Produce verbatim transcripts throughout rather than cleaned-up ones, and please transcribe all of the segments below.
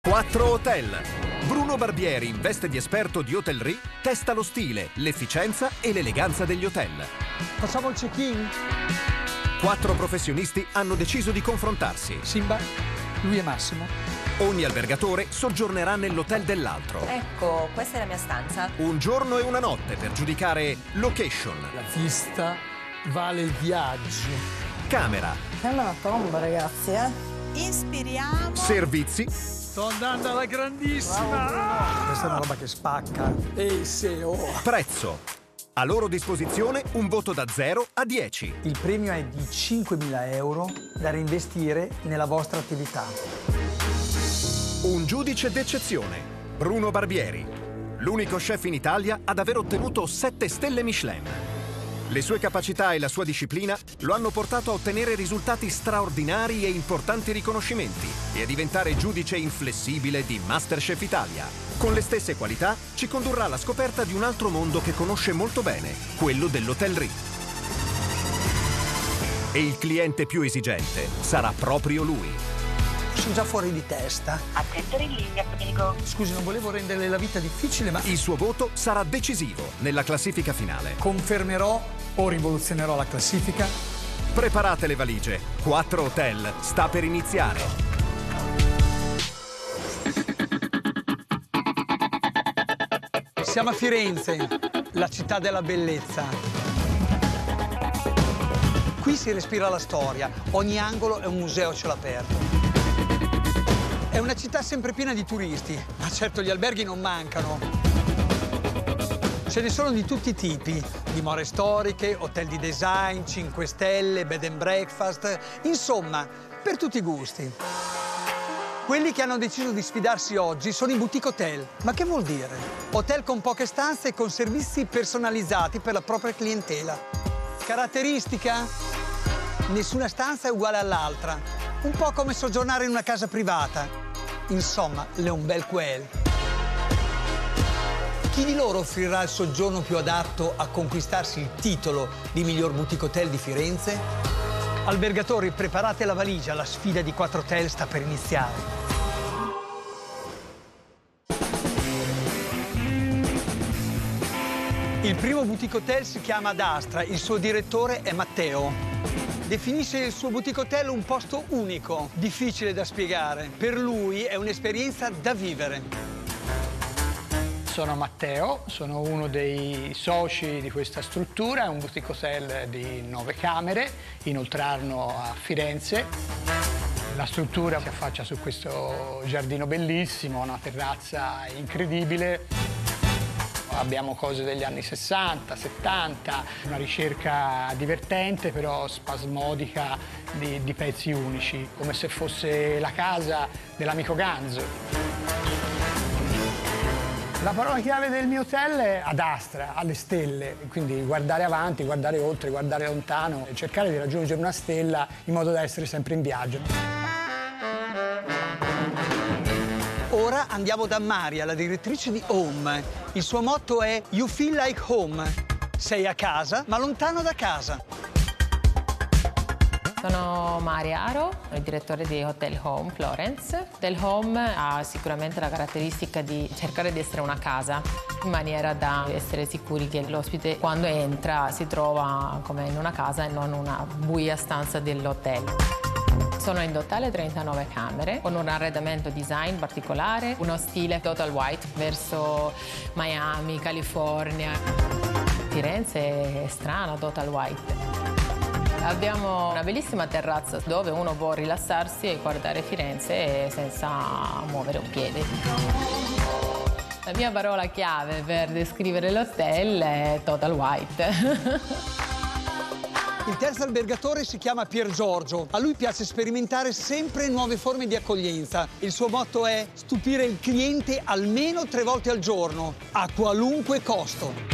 quattro Hotel. Bruno Barbieri, in veste di esperto di hotellerie, testa lo stile, l'efficienza e l'eleganza degli hotel. Facciamo il check-in? Quattro professionisti hanno deciso di confrontarsi. Simba, lui è Massimo. Ogni albergatore soggiornerà nell'hotel dell'altro. Ecco, questa è la mia stanza. Un giorno e una notte per giudicare location, La vista vale il viaggio. camera, Sembra una tomba, ragazzi, eh? Ispiriamo. servizi Sto andando alla grandissima! Questa è una roba che spacca. E se oh! prezzo. A loro disposizione un voto da zero a dieci. Il premio è di cinquemila euro da reinvestire nella vostra attività. Un giudice d'eccezione, Bruno Barbieri. L'unico chef in Italia ad aver ottenuto sette stelle Michelin. Le sue capacità e la sua disciplina lo hanno portato a ottenere risultati straordinari e importanti riconoscimenti e a diventare giudice inflessibile di MasterChef Italia. Con le stesse qualità ci condurrà alla scoperta di un altro mondo che conosce molto bene, quello dell'hotellerie. E il cliente più esigente sarà proprio lui. Sono già fuori di testa. Attendere in linea, prego. Scusi, non volevo renderle la vita difficile, ma Il suo voto sarà decisivo nella classifica finale. confermerò o rivoluzionerò la classifica. Preparate le valigie. quattro Hotel sta per iniziare. Siamo a Firenze, la città della bellezza. Qui si respira la storia, ogni angolo è un museo a cielo aperto. È una città sempre piena di turisti, ma certo gli alberghi non mancano. Ce ne sono di tutti i tipi, dimore storiche, hotel di design, cinque stelle, bed and breakfast, insomma, per tutti i gusti. Quelli che hanno deciso di sfidarsi oggi sono i boutique hotel. Ma che vuol dire? Hotel con poche stanze e con servizi personalizzati per la propria clientela. Caratteristica? Nessuna stanza è uguale all'altra. Un po' come soggiornare in una casa privata. Insomma, le un bel quel. Chi di loro offrirà il soggiorno più adatto a conquistarsi il titolo di miglior boutique hotel di Firenze? Albergatori, preparate la valigia, la sfida di quattro hotel sta per iniziare. Il primo boutique hotel si chiama Ad Astra, il suo direttore è Matteo. Definisce il suo boutique hotel un posto unico, difficile da spiegare. Per lui è un'esperienza da vivere. Sono Matteo, sono uno dei soci di questa struttura, è un boutique hotel di nove camere in Oltrarno a Firenze. La struttura si affaccia su questo giardino bellissimo, una terrazza incredibile. Abbiamo cose degli anni sessanta, settanta, una ricerca divertente però spasmodica di, di pezzi unici, come se fosse la casa dell'amico Ganzo. La parola chiave del mio hotel è ad astra, alle stelle, quindi guardare avanti, guardare oltre, guardare lontano e cercare di raggiungere una stella in modo da essere sempre in viaggio. Ora andiamo da Maria, la direttrice di Home. Il suo motto è You feel like home. Sei a casa, ma lontano da casa. Sono Maria Aro, il direttore di Hotel Home Florence. Hotel Home ha sicuramente la caratteristica di cercare di essere una casa, in maniera da essere sicuri che l'ospite quando entra si trova come in una casa e non una buia stanza dell'hotel. Sono in totale trentanove camere, con un arredamento design particolare, uno stile total white verso Miami, California. Firenze è strana, total white. Abbiamo una bellissima terrazza dove uno può rilassarsi e guardare Firenze senza muovere un piede. La mia parola chiave per descrivere l'hotel è total white. Il terzo albergatore si chiama Pier Giorgio. A lui piace sperimentare sempre nuove forme di accoglienza. Il suo motto è stupire il cliente almeno tre volte al giorno, a qualunque costo.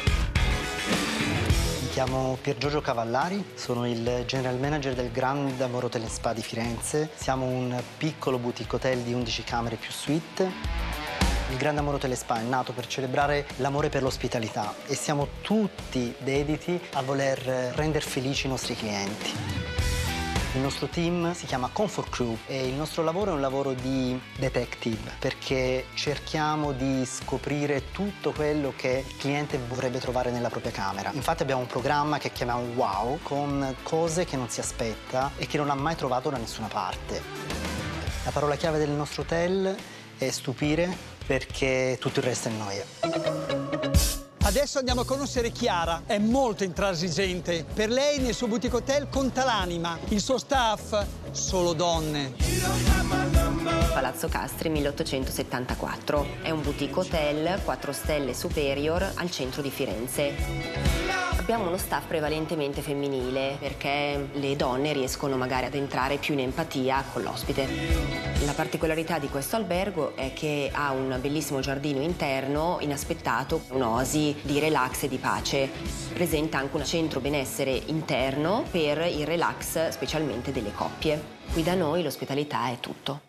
Mi chiamo Pier Giorgio Cavallari, sono il general manager del Grand Amore Hotel and Spa di Firenze. Siamo un piccolo boutique hotel di undici camere più suite. Il Grand Amore Hotel and Spa è nato per celebrare l'amore per l'ospitalità e siamo tutti dediti a voler rendere felici i nostri clienti. Il nostro team si chiama Comfort Crew e il nostro lavoro è un lavoro di detective perché cerchiamo di scoprire tutto quello che il cliente vorrebbe trovare nella propria camera. Infatti abbiamo un programma che chiamiamo Wow, con cose che non si aspetta e che non ha mai trovato da nessuna parte. La parola chiave del nostro hotel è stupire, perché tutto il resto è noia. Adesso andiamo a conoscere Chiara, è molto intransigente. Per lei nel suo boutique hotel conta l'anima, il suo staff solo donne. Palazzo Castri milleottocentosettantaquattro, è un boutique hotel quattro stelle superior al centro di Firenze. Abbiamo uno staff prevalentemente femminile perché le donne riescono magari ad entrare più in empatia con l'ospite. La particolarità di questo albergo è che ha un bellissimo giardino interno inaspettato, un'oasi di relax e di pace. Presenta anche un centro benessere interno per il relax specialmente delle coppie. Qui da noi l'ospitalità è tutto.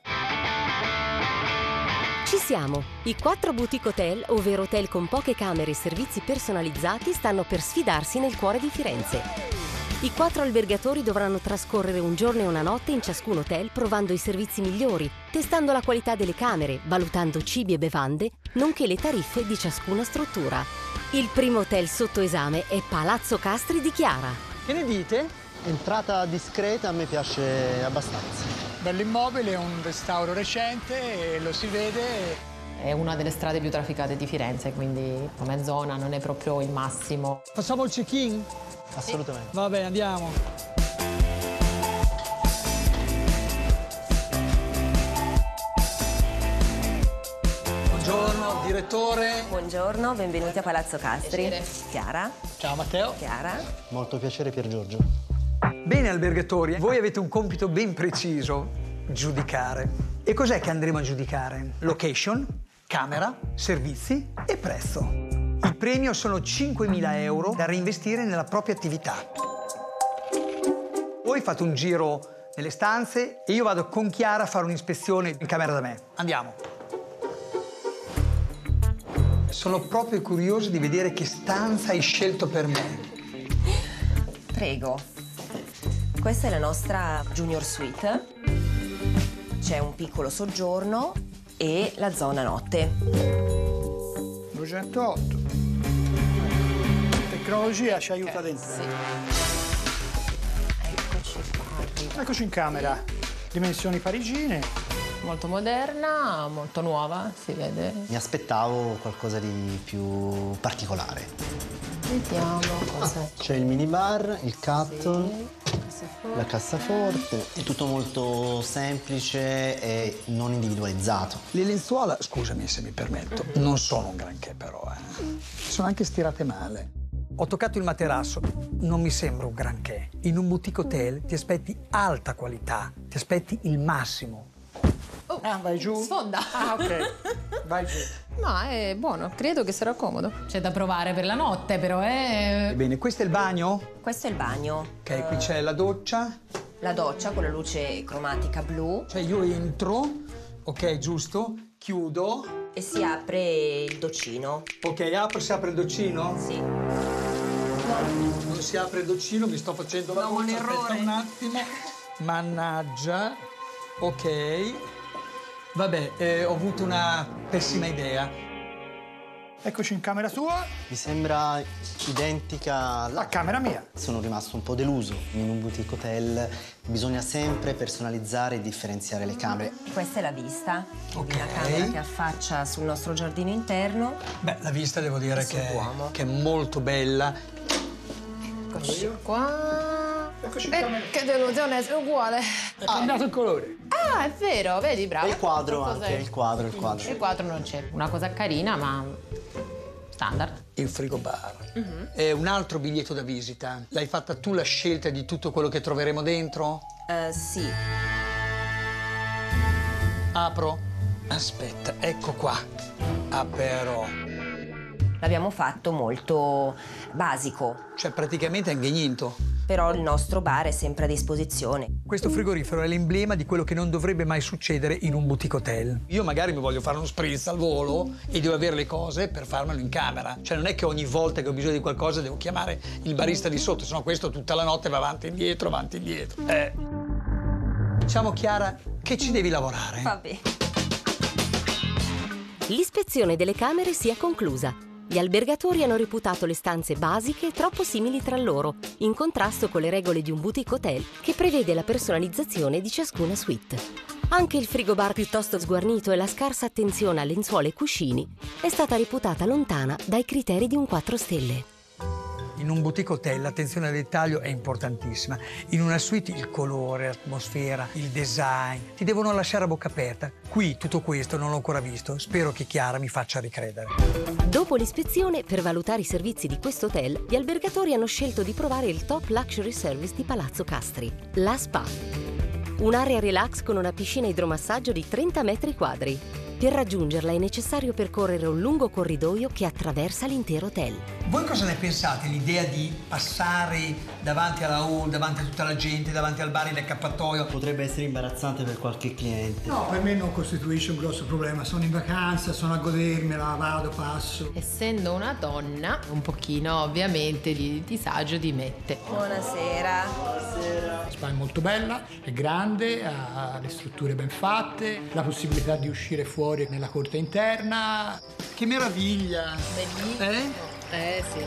Ci siamo! I quattro boutique hotel, ovvero hotel con poche camere e servizi personalizzati, stanno per sfidarsi nel cuore di Firenze. I quattro albergatori dovranno trascorrere un giorno e una notte in ciascun hotel provando i servizi migliori, testando la qualità delle camere, valutando cibi e bevande, nonché le tariffe di ciascuna struttura. Il primo hotel sotto esame è Palazzo Castri di Chiara. Che ne dite? Entrata discreta, a me piace abbastanza. Bell'immobile, un restauro recente, lo si vede. È una delle strade più trafficate di Firenze, quindi come zona non è proprio il massimo. Facciamo il check-in? Assolutamente. Va bene, andiamo. Buongiorno, direttore. Buongiorno, benvenuti a Palazzo Castri. Chiara. Ciao Matteo. Chiara. Molto piacere, Pier Giorgio. Bene, albergatori, voi avete un compito ben preciso, giudicare. E cos'è che andremo a giudicare? Location, camera, servizi e prezzo. Il premio sono cinquemila euro da reinvestire nella propria attività. Voi fate un giro nelle stanze e io vado con Chiara a fare un'ispezione in camera da me. Andiamo. Sono proprio curioso di vedere che stanza hai scelto per me. Prego. Questa è la nostra junior suite. C'è un piccolo soggiorno e la zona notte. duecentootto. Tecnologia ci aiuta dentro. Sì. Eccoci qua. Eccoci in camera. Dimensioni parigine. Molto moderna, molto nuova, si vede. Mi aspettavo qualcosa di più particolare. Vediamo cosa C'è il minibar, il cutton, sì. la cassaforte. È tutto molto semplice e non individualizzato. Le lenzuola, scusami se mi permetto, non sono un granché però, eh. Sono anche stirate male. Ho toccato il materasso, non mi sembra un granché. In un boutique hotel ti aspetti alta qualità, ti aspetti il massimo. Oh, Ah, vai giù? sfonda. Ah, ok. Vai giù. Ma è buono, credo che sarà comodo. C'è da provare per la notte, però è... Bene, questo è il bagno? Questo è il bagno. Ok, qui c'è la doccia. La doccia con la luce cromatica blu Cioè io entro, ok, giusto, chiudo. e si apre il docino. Ok, apro, si apre il docino? Sì. Non si apre il docino, mi sto facendo la No, un doccia, errore. aspetta un attimo. Mannaggia. Ok. Vabbè, eh, ho avuto una pessima idea. Eccoci in camera tua. Mi sembra identica alla La camera mia. Sono rimasto un po' deluso. In un boutique hotel bisogna sempre personalizzare e differenziare le camere. Questa è la vista. Ok. Una camera che affaccia sul nostro giardino interno. Beh, la vista devo dire Sul che, Duomo. che è molto bella. Eccoci qua. Eccoci in Eh, camera. che delusione, è uguale. È cambiato il colore. Ah, è vero, vedi, bravo. E il quadro Qualcosa anche, è- il quadro, il quadro. Il quadro non c'è. Una cosa carina, ma standard. Il frigobar. È un altro biglietto da visita. L'hai fatta tu la scelta di tutto quello che troveremo dentro? Eh, sì. Apro? Aspetta, ecco qua. Ah, però. L'abbiamo fatto molto basico, Cioè, praticamente è ingegninto. però il nostro bar è sempre a disposizione. Questo frigorifero è l'emblema di quello che non dovrebbe mai succedere in un boutique hotel. Io magari mi voglio fare uno spritz al volo e devo avere le cose per farmelo in camera. Cioè non è che ogni volta che ho bisogno di qualcosa devo chiamare il barista di sotto, sennò questo tutta la notte va avanti e indietro, avanti e indietro. Eh. Diciamo, Chiara, che ci devi lavorare. Vabbè. L'ispezione delle camere si è conclusa. Gli albergatori hanno reputato le stanze basiche troppo simili tra loro, in contrasto con le regole di un boutique hotel che prevede la personalizzazione di ciascuna suite. Anche il frigobar piuttosto sguarnito e la scarsa attenzione a lenzuola e cuscini è stata reputata lontana dai criteri di un quattro stelle. In un boutique hotel l'attenzione al dettaglio è importantissima. In una suite il colore, l'atmosfera, il design ti devono lasciare a bocca aperta. Qui tutto questo non l'ho ancora visto. Spero che Chiara mi faccia ricredere. Dopo l'ispezione, per valutare i servizi di questo hotel, gli albergatori hanno scelto di provare il top luxury service di Palazzo Castri, la Spa. Un'area relax con una piscina idromassaggio di trenta metri quadri. Per raggiungerla è necessario percorrere un lungo corridoio che attraversa l'intero hotel. Voi cosa ne pensate? L'idea di passare davanti alla hall, davanti a tutta la gente, davanti al bar in accappatoio? Potrebbe essere imbarazzante per qualche cliente. No, per me non costituisce un grosso problema. Sono in vacanza, sono a godermela, vado, passo. Essendo una donna, un pochino ovviamente di disagio ti mette. Buonasera. La spa è molto bella, è grande, ha le strutture ben fatte, la possibilità di uscire fuori nella corte interna. Che meraviglia! Bellissimo. Eh? Eh sì.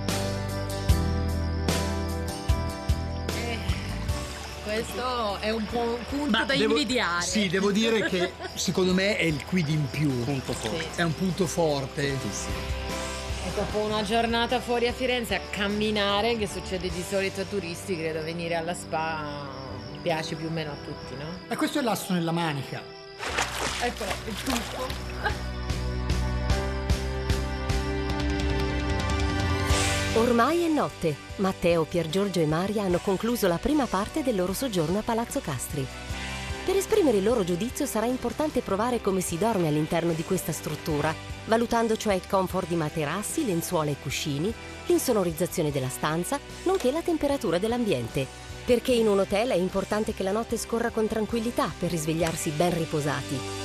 Eh, questo è un po' un punto Ma da devo- invidiare. Sì, devo dire che secondo me è il quid in più. Punto forte. È un punto forte. E dopo una giornata fuori a Firenze a camminare, che succede di solito a turisti, credo venire alla spa piace più o meno a tutti, no? E questo è l'asso nella manica. Eccolo, il tuffo. Ormai è notte. Matteo, Piergiorgio e Maria hanno concluso la prima parte del loro soggiorno a Palazzo Castri. Per esprimere il loro giudizio sarà importante provare come si dorme all'interno di questa struttura, valutando cioè il comfort di materassi, lenzuola e cuscini, l'insonorizzazione della stanza, nonché la temperatura dell'ambiente. Perché in un hotel è importante che la notte scorra con tranquillità per risvegliarsi ben riposati.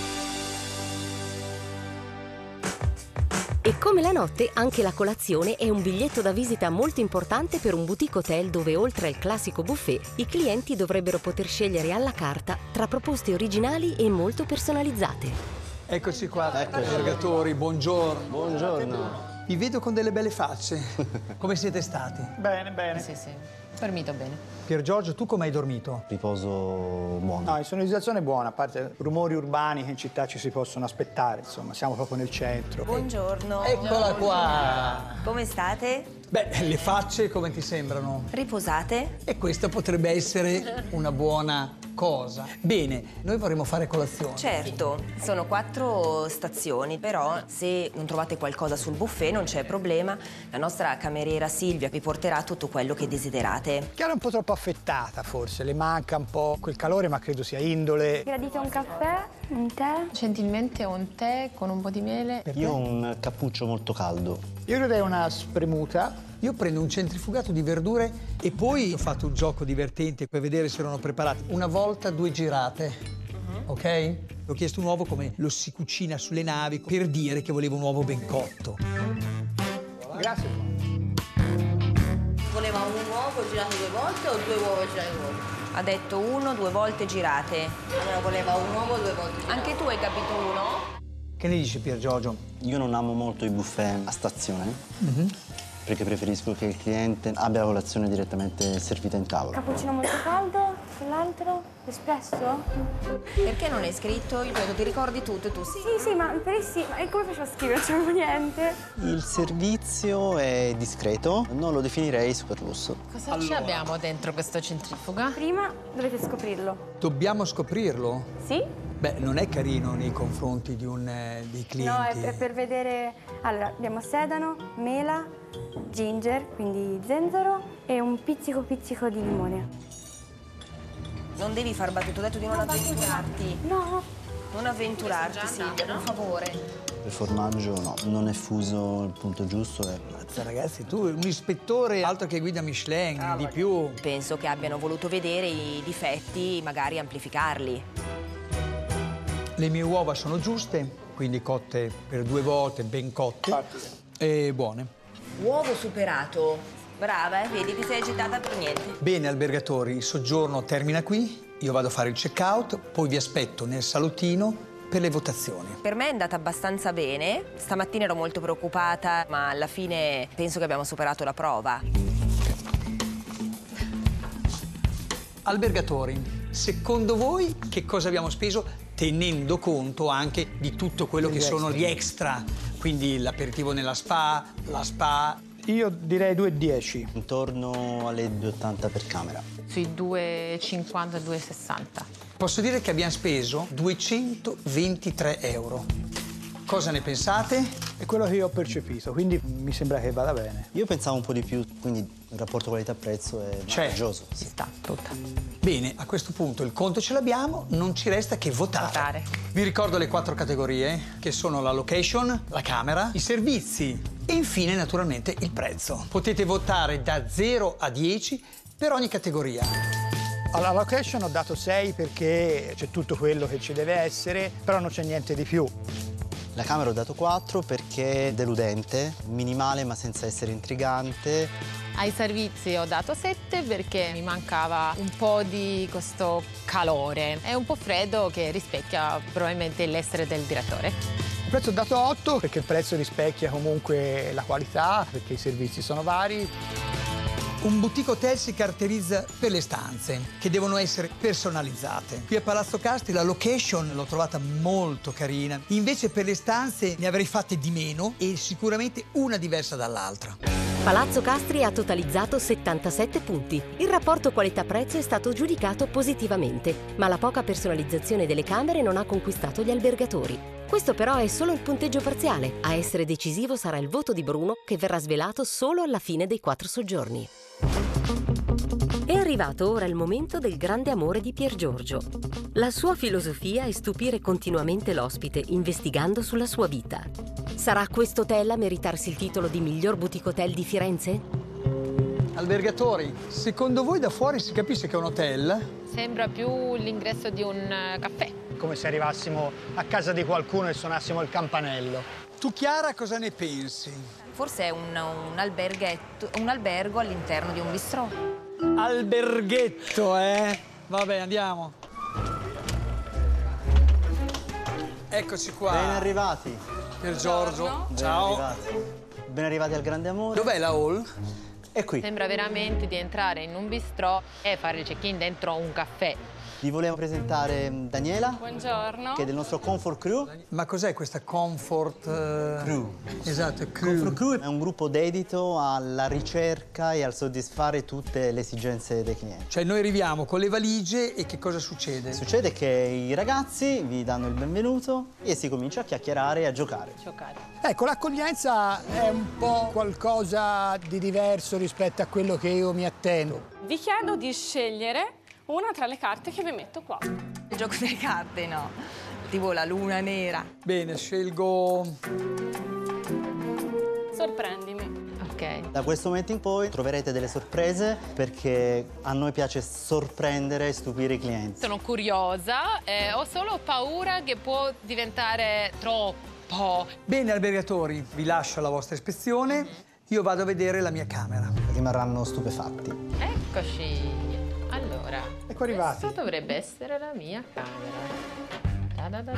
E come la notte, anche la colazione è un biglietto da visita molto importante per un boutique hotel dove, oltre al classico buffet, i clienti dovrebbero poter scegliere alla carta tra proposte originali e molto personalizzate. Eccoci qua, Eccoci. albergatori, buongiorno. Buongiorno. Vi vedo con delle belle facce. Come siete stati? Bene, bene. Sì, sì. Dormito bene. Piergiorgio, tu come hai dormito? Riposo buono. No, l'insonorizzazione è buona, a parte rumori urbani che in città ci si possono aspettare, insomma, siamo proprio nel centro. Buongiorno. Eccola qua! Come state? Beh, le facce come ti sembrano? Riposate? E questa potrebbe essere una buona cosa. Bene, noi vorremmo fare colazione. Certo, sono quattro stazioni, però se non trovate qualcosa sul buffet non c'è problema. La nostra cameriera Silvia vi porterà tutto quello che desiderate. Chiara è un po' troppo affettata, forse, le manca un po' quel calore, ma credo sia indole. Gradite un caffè, un tè? Gentilmente un tè con un po' di miele. Io ho un cappuccio molto caldo. Io credo una spremuta. Io prendo un centrifugato di verdure e poi ho fatto un gioco divertente per vedere se erano preparati. Una volta due girate, uh-huh. Ok? Ho chiesto un uovo come lo si cucina sulle navi per dire che volevo un uovo ben cotto. Grazie. Voleva un uovo girato due volte o due uova girate due volte? Ha detto uno, due volte girate. Allora voleva un uovo due volte girate. Anche tu hai capito uno? Che ne dici, Piergiorgio? Io non amo molto i buffet a stazione, Mm-hmm. perché preferisco che il cliente abbia la colazione direttamente servita in tavola. Cappuccino molto caldo, l'altro espresso? Perché non hai scritto? Io credo ti ricordi tutto e tu sì. Sì, sì, ma per sì, ma e come faccio a scrivere? Non c'avevo niente. Il servizio è discreto, non lo definirei super lusso. Cosa Allora. ci abbiamo dentro questo centrifuga? Prima dovete scoprirlo. Dobbiamo scoprirlo? Sì? Beh, non è carino nei confronti di un, eh, dei clienti. No, è, è per vedere... Allora, abbiamo sedano, mela, ginger, quindi zenzero e un pizzico pizzico di limone. Non devi far battute, ho detto di non avventurarti. No. Non avventurarti, Silvia, per favore. Il formaggio no, non è fuso il punto giusto. È... Mazza, ragazzi, tu un ispettore, altro che guida Michelin, Ah, di più. Penso che abbiano voluto vedere i difetti, magari amplificarli. Le mie uova sono giuste, quindi cotte per due volte, ben cotte e buone. Uovo superato. Brava, eh? Vedi, ti sei agitata per niente. Bene, albergatori, il soggiorno termina qui. Io vado a fare il check-out, poi vi aspetto nel salottino per le votazioni. Per me è andata abbastanza bene. Stamattina ero molto preoccupata, ma alla fine penso che abbiamo superato la prova. Albergatori, secondo voi che cosa abbiamo speso tenendo conto anche di tutto quello che sono gli extra? Quindi l'aperitivo nella spa, la spa... Io direi due e dieci. Intorno alle due e ottanta per camera. Sui due e cinquanta, due e sessanta. Posso dire che abbiamo speso duecentoventitré euro. Cosa ne pensate? È quello che io ho percepito, quindi mi sembra che vada bene. Io pensavo un po' di più, quindi il rapporto qualità-prezzo è vantaggioso. Sì. Sta tutta. Bene, a questo punto il conto ce l'abbiamo, non ci resta che votare. Votare. Vi ricordo le quattro categorie, che sono la location, la camera, i servizi e infine, naturalmente, il prezzo. Potete votare da zero a dieci per ogni categoria. Alla location ho dato sei perché c'è tutto quello che ci deve essere, però non c'è niente di più. La camera ho dato quattro perché è deludente, minimale ma senza essere intrigante. Ai servizi ho dato sette perché mi mancava un po' di questo calore. È un po' freddo che rispecchia probabilmente l'essere del direttore. Il prezzo ho dato otto perché il prezzo rispecchia comunque la qualità, perché i servizi sono vari. Un boutique hotel si caratterizza per le stanze, che devono essere personalizzate. Qui a Palazzo Castri la location l'ho trovata molto carina, invece per le stanze ne avrei fatte di meno e sicuramente una diversa dall'altra. Palazzo Castri ha totalizzato settantasette punti. Il rapporto qualità-prezzo è stato giudicato positivamente, ma la poca personalizzazione delle camere non ha conquistato gli albergatori. Questo però è solo il punteggio parziale. A essere decisivo sarà il voto di Bruno, che verrà svelato solo alla fine dei quattro soggiorni. È arrivato ora il momento del grande amore di Piergiorgio. La sua filosofia è stupire continuamente l'ospite, investigando sulla sua vita. Sarà questo hotel a meritarsi il titolo di miglior boutique hotel di Firenze? Albergatori, secondo voi da fuori si capisce che è un hotel? Sembra più l'ingresso di un caffè. Come se arrivassimo a casa di qualcuno e suonassimo il campanello. Tu, Chiara, cosa ne pensi? Forse è un, un, alberghetto, un albergo all'interno di un bistrò. Alberghetto, eh? Vabbè, andiamo. Eccoci qua. Ben arrivati. Piergiorgio, Ben ciao. arrivati. Ben arrivati al grande amore. Dov'è la hall? È qui. Sembra veramente di entrare in un bistrò e fare il check-in dentro un caffè. Vi volevo presentare Daniela. Buongiorno. Che è del nostro Comfort Crew. Ma cos'è questa Comfort uh... Crew? Esatto, Crew. Comfort Crew è un gruppo dedito alla ricerca e al soddisfare tutte le esigenze dei clienti. Cioè noi arriviamo con le valigie e che cosa succede? Succede che i ragazzi vi danno il benvenuto e si comincia a chiacchierare e a giocare. Giocare. Ecco, l'accoglienza è un po' qualcosa di diverso rispetto a quello che io mi attendo. Vi chiedo di scegliere una tra le carte che vi metto qua. Il gioco delle carte, no. Tipo la luna nera. Bene, scelgo... Sorprendimi. Ok. Da questo momento in poi troverete delle sorprese perché a noi piace sorprendere e stupire i clienti. Sono curiosa, eh, ho solo paura che può diventare troppo. Bene, albergatori, vi lascio alla vostra ispezione. Io vado a vedere la mia camera. Rimarranno stupefatti. Eccoci. Allora, ecco arrivati. Questa dovrebbe essere la mia camera. Da da da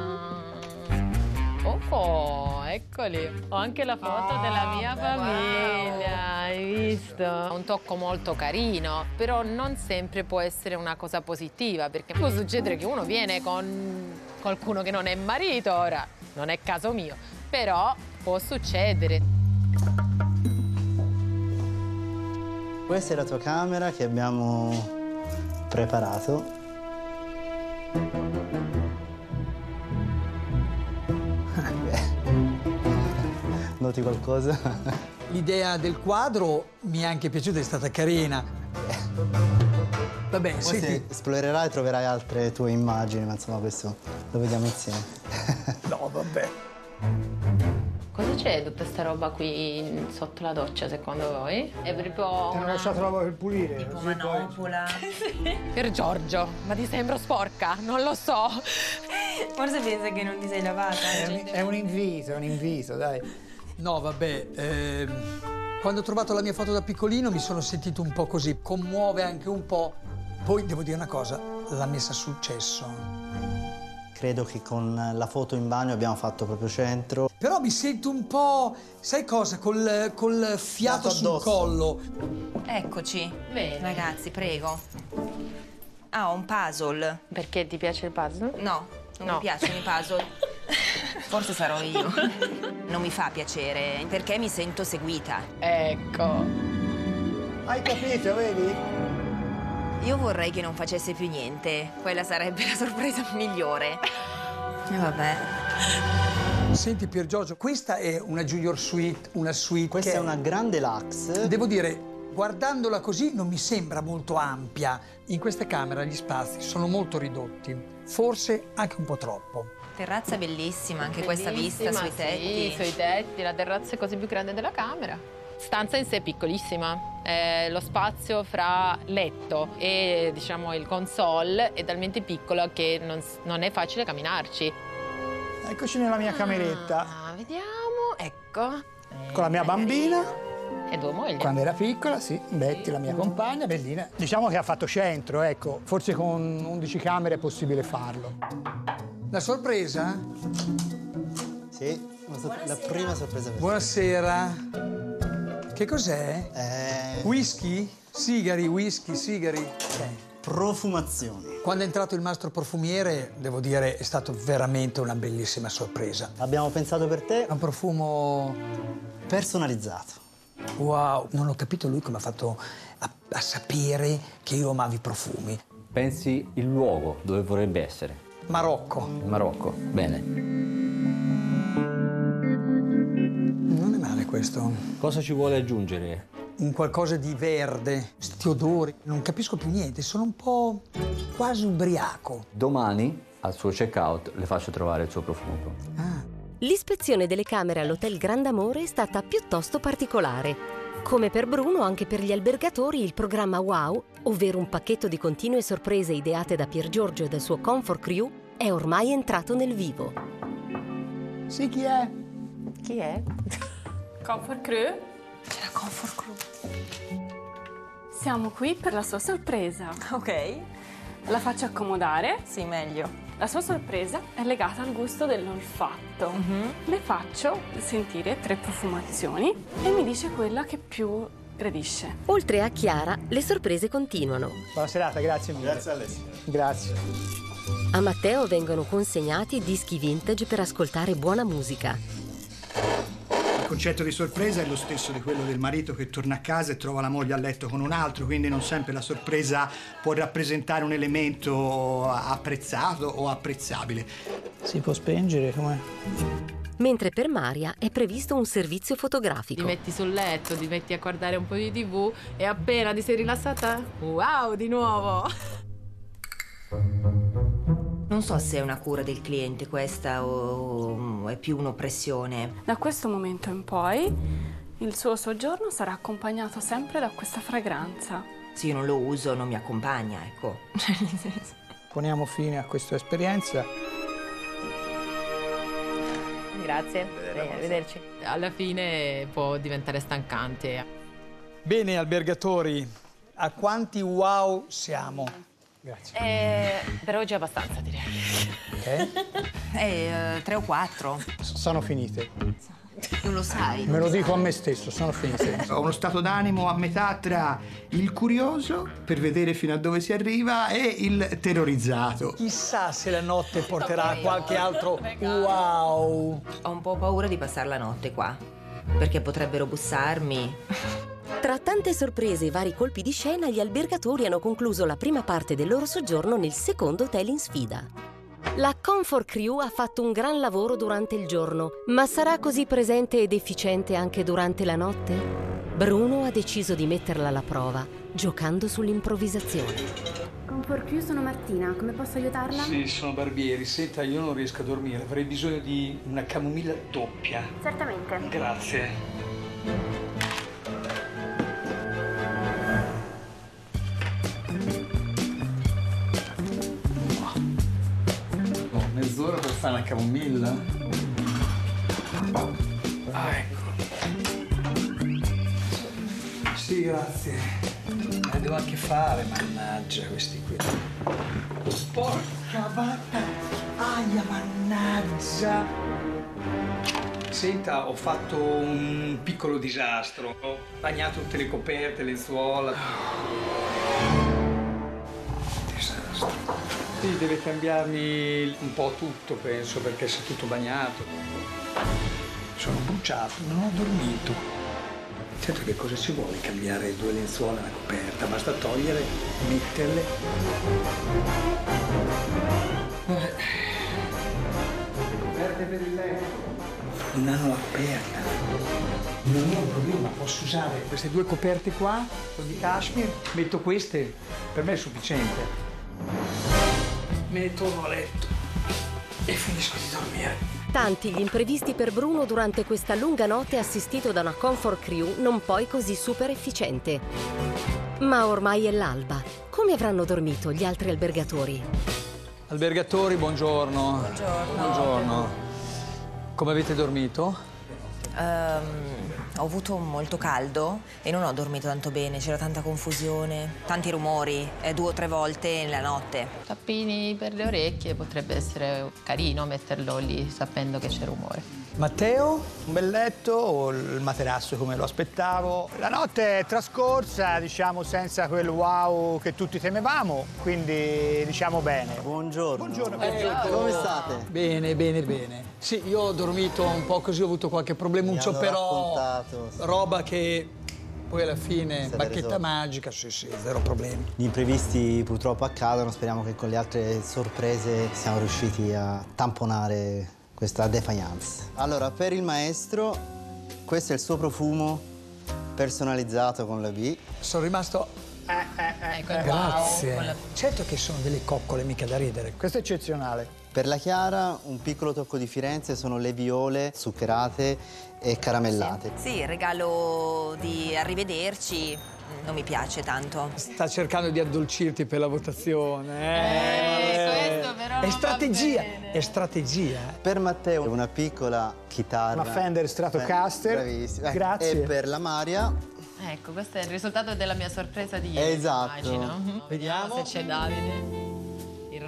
da. Oh, eccoli. Ho anche la foto oh, della mia famiglia, wow. Hai visto? Un tocco molto carino, però non sempre può essere una cosa positiva, perché può succedere che uno viene con qualcuno che non è marito, ora non è caso mio, però può succedere. Questa è la tua camera che abbiamo preparato. Noti qualcosa? L'idea del quadro mi è anche piaciuta, è stata carina. Vabbè, poi senti... esplorerai e troverai altre tue immagini, ma insomma questo lo vediamo insieme. No, vabbè. Cosa c'è tutta sta roba qui sotto la doccia, secondo voi? È proprio Ti hanno una... lasciato roba per pulire. Tipo manopola. Sì. Piergiorgio, ma ti sembro sporca? Non lo so. Forse pensa che non ti sei lavata. È un, è un invito, è un invito, dai. No, vabbè, ehm, quando ho trovato la mia foto da piccolino mi sono sentito un po' così, commuove anche un po'. Poi devo dire una cosa, l'ha messa a successo? Credo che con la foto in bagno abbiamo fatto proprio centro. Però mi sento un po', sai cosa, col, col fiato sul collo. Eccoci. Bene. Ragazzi, prego. Ah, ho un puzzle. Perché ti piace il puzzle? No, non No. mi piacciono i puzzle. Forse sarò io. Non mi fa piacere, perché mi sento seguita. Ecco. Hai capito, vedi? Io vorrei che non facesse più niente. Quella sarebbe la sorpresa migliore. E vabbè. Senti Pier Giorgio, questa è una Junior Suite, una suite Questa che è una grande deluxe. Devo dire, guardandola così non mi sembra molto ampia. In questa camera gli spazi sono molto ridotti, forse anche un po' troppo. Terrazza bellissima, anche questa vista sui tetti. Sì, sui tetti, la terrazza è quasi più grande della camera. Stanza in sé è piccolissima. Eh, lo spazio fra letto e diciamo il console è talmente piccolo che non, non è facile camminarci. Eccoci nella mia cameretta. Ah, vediamo, ecco. Con la mia bambina. E due mogli. Quando era piccola, sì, Betty, la mia compagna, bellina. Diciamo che ha fatto centro, ecco. Forse con undici camere è possibile farlo. La sorpresa? Sì, la prima sorpresa. Buonasera. Che cos'è? Eh... Whisky? Sigari, whisky, sigari. Okay. Profumazioni. Quando è entrato il mastro profumiere, devo dire, è stato veramente una bellissima sorpresa. Abbiamo pensato per te. È un profumo personalizzato. Wow, non ho capito lui come ha fatto a, a sapere che io amavo i profumi. Pensi il luogo dove vorrebbe essere? Marocco. Marocco, bene. Non è male questo. Cosa ci vuole aggiungere? Un qualcosa di verde, sti odori. Non capisco più niente, sono un po' quasi ubriaco. Domani, al suo check-out, le faccio trovare il suo profumo. Ah. L'ispezione delle camere all'Hotel Grand'Amore è stata piuttosto particolare. Come per Bruno, anche per gli albergatori il programma Wow, ovvero un pacchetto di continue sorprese ideate da Pier Giorgio e dal suo Comfort Crew, è ormai entrato nel vivo. Sì, chi è? Chi è? Comfort Crew. C'è la Comfort Crew. Siamo qui per la sua sorpresa. Ok. La faccio accomodare. Sì, meglio. La sua sorpresa è legata al gusto dell'olfatto. Mm-hmm. Le faccio sentire tre profumazioni e mi dice quella che più gradisce. Oltre a Chiara, le sorprese continuano. Buona serata, grazie mille. Grazie a lei. Grazie. A Matteo vengono consegnati dischi vintage per ascoltare buona musica. Il concetto di sorpresa è lo stesso di quello del marito che torna a casa e trova la moglie a letto con un altro, quindi non sempre la sorpresa può rappresentare un elemento apprezzato o apprezzabile. Si può spengere, com'è? Mentre per Maria è previsto un servizio fotografico. Ti metti sul letto, ti metti a guardare un po' di tivù e appena ti sei rilassata, wow, di nuovo! Non so se è una cura del cliente questa o è più un'oppressione. Da questo momento in poi il suo soggiorno sarà accompagnato sempre da questa fragranza. Se io non lo uso non mi accompagna, ecco. Poniamo fine a questa esperienza. Grazie, arrivederci. Alla fine può diventare stancante. Bene, albergatori, a quanti wow siamo? Grazie. Eh, per oggi è abbastanza, direi. Ok. Eh, tre o quattro. Sono finite. Non lo sai. Me lo dico a me stesso, sono finite. Ho uno stato d'animo a metà tra il curioso, per vedere fino a dove si arriva, e il terrorizzato. Chissà se la notte porterà qualche altro wow. Ho un po' paura di passare la notte qua, perché potrebbero bussarmi. Tra tante sorprese e vari colpi di scena, gli albergatori hanno concluso la prima parte del loro soggiorno nel secondo hotel in sfida. La Comfort Crew ha fatto un gran lavoro durante il giorno, ma sarà così presente ed efficiente anche durante la notte? Bruno ha deciso di metterla alla prova, giocando sull'improvvisazione. Comfort Crew, sono Martina, come posso aiutarla? Sì, sono Barbieri. Senta, io non riesco a dormire, avrei bisogno di una camomilla doppia. Certamente. Grazie. Mezz'ora per fare una camomilla? Ah, ecco. Sì, grazie. Ne devo anche fare, mannaggia, questi qui. Porca vacca! Aia, mannaggia! Senta, ho fatto un piccolo disastro. Ho bagnato tutte le coperte, lenzuola. Disastro. Sì, deve cambiarmi un po' tutto, penso, perché si è tutto bagnato. Sono bruciato, non ho dormito. Certo, che cosa ci vuole cambiare due lenzuola e una coperta? Basta togliere, metterle. Coperte per il letto. Non hanno aperta. Non è un problema, posso usare queste due coperte qua, con di cashmere, metto queste, per me è sufficiente. Me ne torno a letto e finisco di dormire. Tanti gli imprevisti per Bruno durante questa lunga notte assistito da una comfort crew non poi così super efficiente. Ma ormai è l'alba. Come avranno dormito gli altri albergatori? Albergatori, buongiorno. Buongiorno. Buongiorno. Come avete dormito? Um, ho avuto molto caldo e non ho dormito tanto bene, c'era tanta confusione, tanti rumori, eh, due o tre volte nella notte. Tappini per le orecchie, potrebbe essere carino metterlo lì sapendo che c'è rumore. Matteo, un bel letto o il materasso come lo aspettavo? La notte è trascorsa, diciamo, senza quel wow che tutti temevamo, quindi diciamo bene. Buongiorno. Buongiorno. Eh, come state? Bene, bene, bene. Sì, io ho dormito un po' così, ho avuto qualche problemuccio, però raccontato, sì. Roba che poi alla fine, Siete bacchetta risolti. magica, sì, sì, zero problemi. Gli imprevisti purtroppo accadono, speriamo che con le altre sorprese siamo riusciti a tamponare questa defiance. Allora, per il maestro, questo è il suo profumo personalizzato con la B. Sono rimasto... Eh, eh, Ecco, eh. Grazie. wow, la... Certo che sono delle coccole, mica da ridere. Questo è eccezionale. Per la Chiara, un piccolo tocco di Firenze, sono le viole zuccherate e caramellate. Sì, il regalo di arrivederci non mi piace tanto. Sta cercando di addolcirti per la votazione. Eh, Eh, questo però è non va strategia, bene. è strategia. Per Matteo una piccola chitarra. Una Fender Stratocaster. Eh, bravissima. Eh, Grazie. E per la Maria... Ecco, questo è il risultato della mia sorpresa di ieri, Esatto. immagino. Vediamo. Se c'è Davide. Il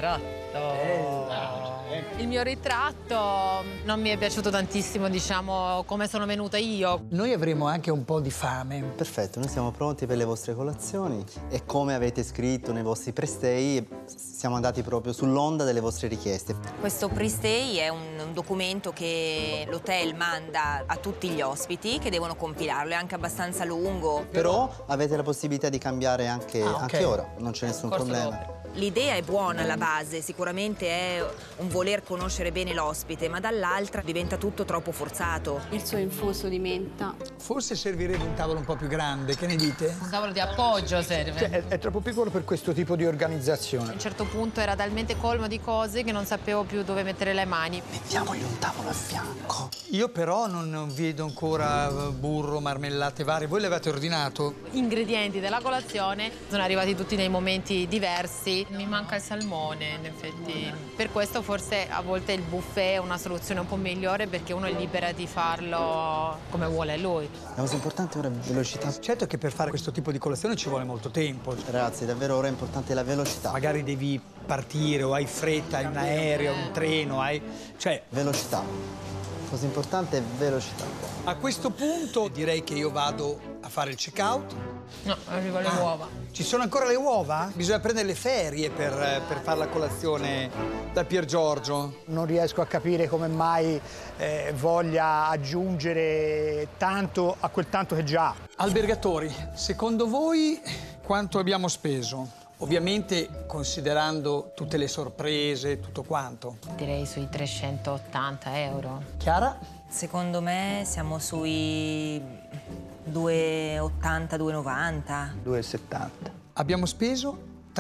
ritratto. Il mio ritratto non mi è piaciuto tantissimo, diciamo, come sono venuta io. Noi avremo anche un po' di fame. Perfetto, noi siamo pronti per le vostre colazioni e come avete scritto nei vostri prestay siamo andati proprio sull'onda delle vostre richieste. Questo pre-stay è un, un documento che l'hotel manda a tutti gli ospiti che devono compilarlo, è anche abbastanza lungo. Però avete la possibilità di cambiare anche, Ah, ok. anche ora, non c'è nessun Corso problema. d'opera. L'idea è buona alla base, sicuramente è un voler conoscere bene l'ospite, ma dall'altra diventa tutto troppo forzato. Il suo infuso di menta. Forse servirebbe un tavolo un po' più grande, che ne dite? Un tavolo di appoggio serve. Cioè, è, è troppo piccolo per questo tipo di A organizzazione. un certo punto era talmente colmo di cose che non sapevo più dove mettere le mani. Mettiamogli un tavolo a fianco. Io però non, non vedo ancora burro, marmellate varie. Voi le avete ordinato? Ingredienti della colazione sono arrivati tutti nei momenti diversi. Mi manca il salmone, in effetti. Per questo forse a volte il buffet è una soluzione un po' migliore perché uno è libera di farlo come vuole lui. La cosa importante ora è velocità. Certo che per fare questo tipo di colazione ci vuole molto tempo. Ragazzi, davvero ora è importante la velocità. Magari devi partire o hai fretta, hai un aereo, un treno, hai... Cioè, Velocità. La cosa importante è velocità. a questo punto direi che io vado a fare il check-out. No, arrivo alle Ah, uova. Ci sono ancora le uova? Bisogna prendere le ferie per, per fare la colazione da Pier Giorgio. Non riesco a capire come mai eh, voglia aggiungere tanto a quel tanto che già ha. Albergatori, secondo voi quanto abbiamo speso? Ovviamente considerando tutte le sorprese, tutto quanto. Direi sui trecentottanta euro. Chiara? Secondo me siamo sui duecentottanta, duecentonovanta. due e settanta. Abbiamo speso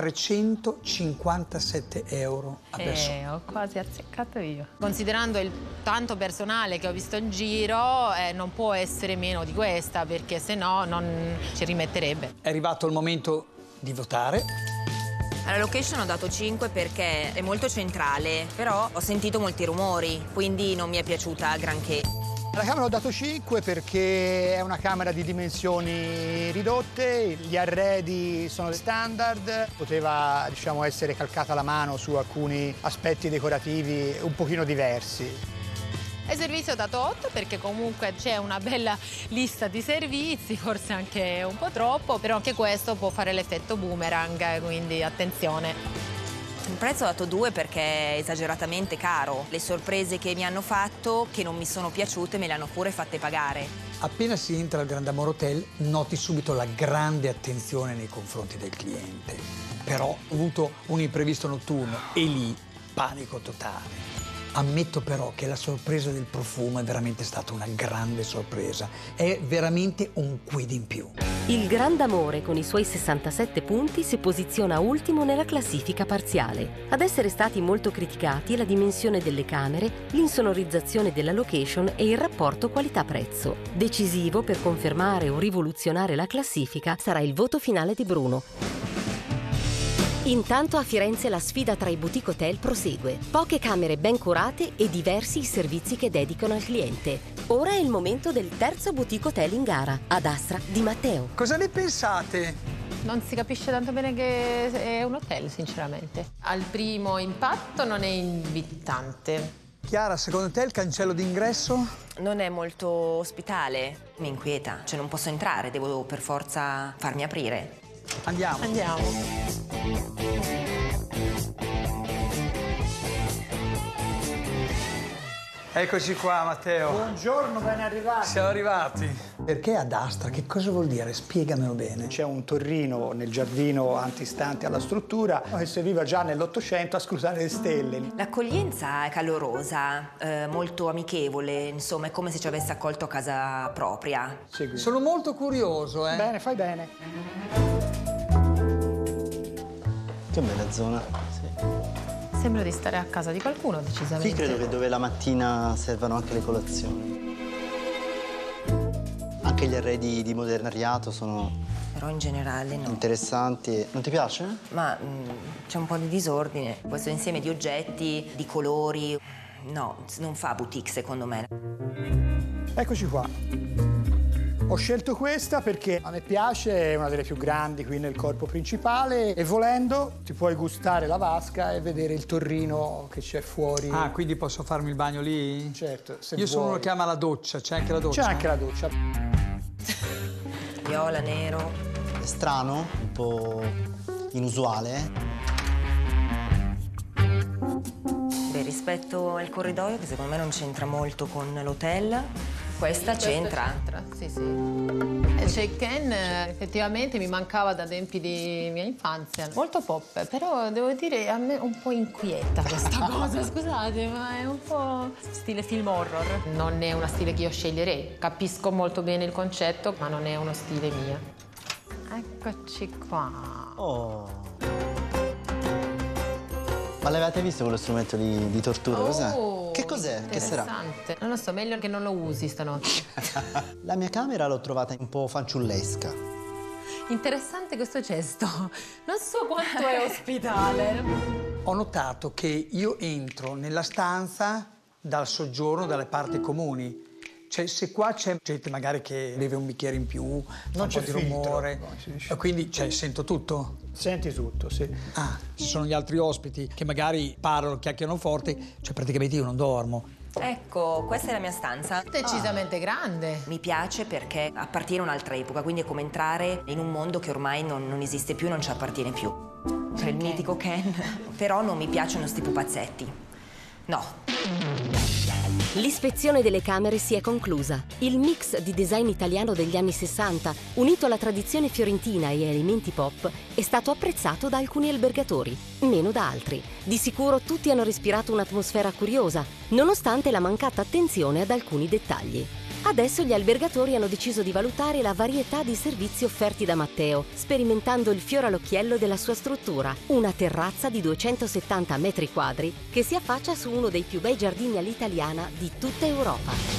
trecentocinquantasette euro a persona. Eh, ho quasi azzeccato io. Considerando il tanto personale che ho visto in giro, eh, non può essere meno di questa, perché se no non ci rimetterebbe. È arrivato il momento di votare. Alla location ho dato cinque perché è molto centrale, però ho sentito molti rumori, quindi non mi è piaciuta granché. La camera ho dato cinque perché è una camera di dimensioni ridotte, gli arredi sono standard, poteva, diciamo, essere calcata la mano su alcuni aspetti decorativi un pochino diversi. Il servizio ho dato otto perché comunque c'è una bella lista di servizi, forse anche un po' troppo, però anche questo può fare l'effetto boomerang, quindi attenzione. Il prezzo ho dato due perché è esageratamente caro. Le sorprese che mi hanno fatto, che non mi sono piaciute, me le hanno pure fatte pagare. Appena si entra al Grand Amore Hotel noti subito la grande attenzione nei confronti del cliente. Però ho avuto un imprevisto notturno e lì panico totale. Ammetto però che la sorpresa del profumo è veramente stata una grande sorpresa. È veramente un quid in più. Il Grand Amore con i suoi sessantasette punti si posiziona ultimo nella classifica parziale. Ad essere stati molto criticati la dimensione delle camere, l'insonorizzazione della location e il rapporto qualità-prezzo. Decisivo per confermare o rivoluzionare la classifica sarà il voto finale di Bruno. Intanto a Firenze la sfida tra i boutique hotel prosegue. Poche camere ben curate e diversi i servizi che dedicano al cliente. Ora è il momento del terzo boutique hotel in gara, ad Astra di Matteo. Cosa ne pensate? Non si capisce tanto bene che è un hotel, sinceramente. Al primo impatto non è invitante. Chiara, secondo te il cancello d'ingresso? Non è molto ospitale, mi inquieta. Cioè non posso entrare, devo per forza farmi aprire. Andiamo. Andiamo. Eccoci qua, Matteo. Buongiorno, ben arrivati. Siamo arrivati. Perché ad Astra? Che cosa vuol dire? Spiegamelo bene. C'è un torrino nel giardino antistante alla struttura che serviva già nell'Ottocento a scrutare le stelle. L'accoglienza è calorosa, eh, molto amichevole, insomma è come se ci avesse accolto a casa propria. Segui. Sono molto curioso, eh. Bene, fai bene. Che bella zona. Sì. Sembra di stare a casa di qualcuno, decisamente. Qui credo che dove la mattina servano anche le colazioni. Anche gli arredi di modernariato sono... Però in generale no. Interessanti. Non ti piace? Ma c'è un po' di disordine. Questo insieme di oggetti, di colori, no, non fa boutique secondo me. Eccoci qua. Ho scelto questa perché a me piace, è una delle più grandi qui nel corpo principale e volendo ti puoi gustare la vasca e vedere il torrino che c'è fuori. Ah, quindi posso farmi il bagno lì? Certo, se Io vuoi. sono uno che ama la doccia, c'è anche la doccia? C'è anche la doccia. Viola, nero. È strano, un po' inusuale. Beh, rispetto al corridoio, che secondo me non c'entra molto con l'hotel, questa c'entra. Sì, sì. Il check-in effettivamente mi mancava da tempi di mia infanzia. Molto pop, però devo dire a me un po' inquieta questa cosa, scusate, ma è un po' stile film horror. Non è uno stile che io sceglierei. Capisco molto bene il concetto, ma non è uno stile mio. Eccoci qua. Oh. Ma l'avete visto quello strumento di, di tortura? Cos'è? Oh, che cos'è? Che sarà? Interessante. Non lo so, meglio che non lo usi stanotte. La mia camera l'ho trovata un po' fanciullesca. Interessante questo gesto. Non so quanto è ospitale. Ho notato che io entro nella stanza dal soggiorno, dalle parti comuni. Cioè, se qua c'è gente magari che beve un bicchiere in più, fa un po' di rumore, no, quindi cioè, sento tutto? Senti tutto, sì. Ah, ci sono gli altri ospiti che magari parlano, chiacchierano forte, cioè praticamente io non dormo. Ecco, questa è la mia stanza. Decisamente ah. grande. Mi piace perché appartiene a un'altra epoca, quindi è come entrare in un mondo che ormai non, non esiste più, non ci appartiene più. C'è il mitico Ken. Però non mi piacciono sti pupazzetti. No. L'ispezione delle camere si è conclusa. Il mix di design italiano degli anni sessanta, unito alla tradizione fiorentina e elementi pop, è stato apprezzato da alcuni albergatori, meno da altri. Di sicuro tutti hanno respirato un'atmosfera curiosa, nonostante la mancata attenzione ad alcuni dettagli. Adesso gli albergatori hanno deciso di valutare la varietà di servizi offerti da Matteo, sperimentando il fiore all'occhiello della sua struttura, una terrazza di duecentosettanta metri quadri che si affaccia su uno dei più bei giardini all'italiana di tutta Europa.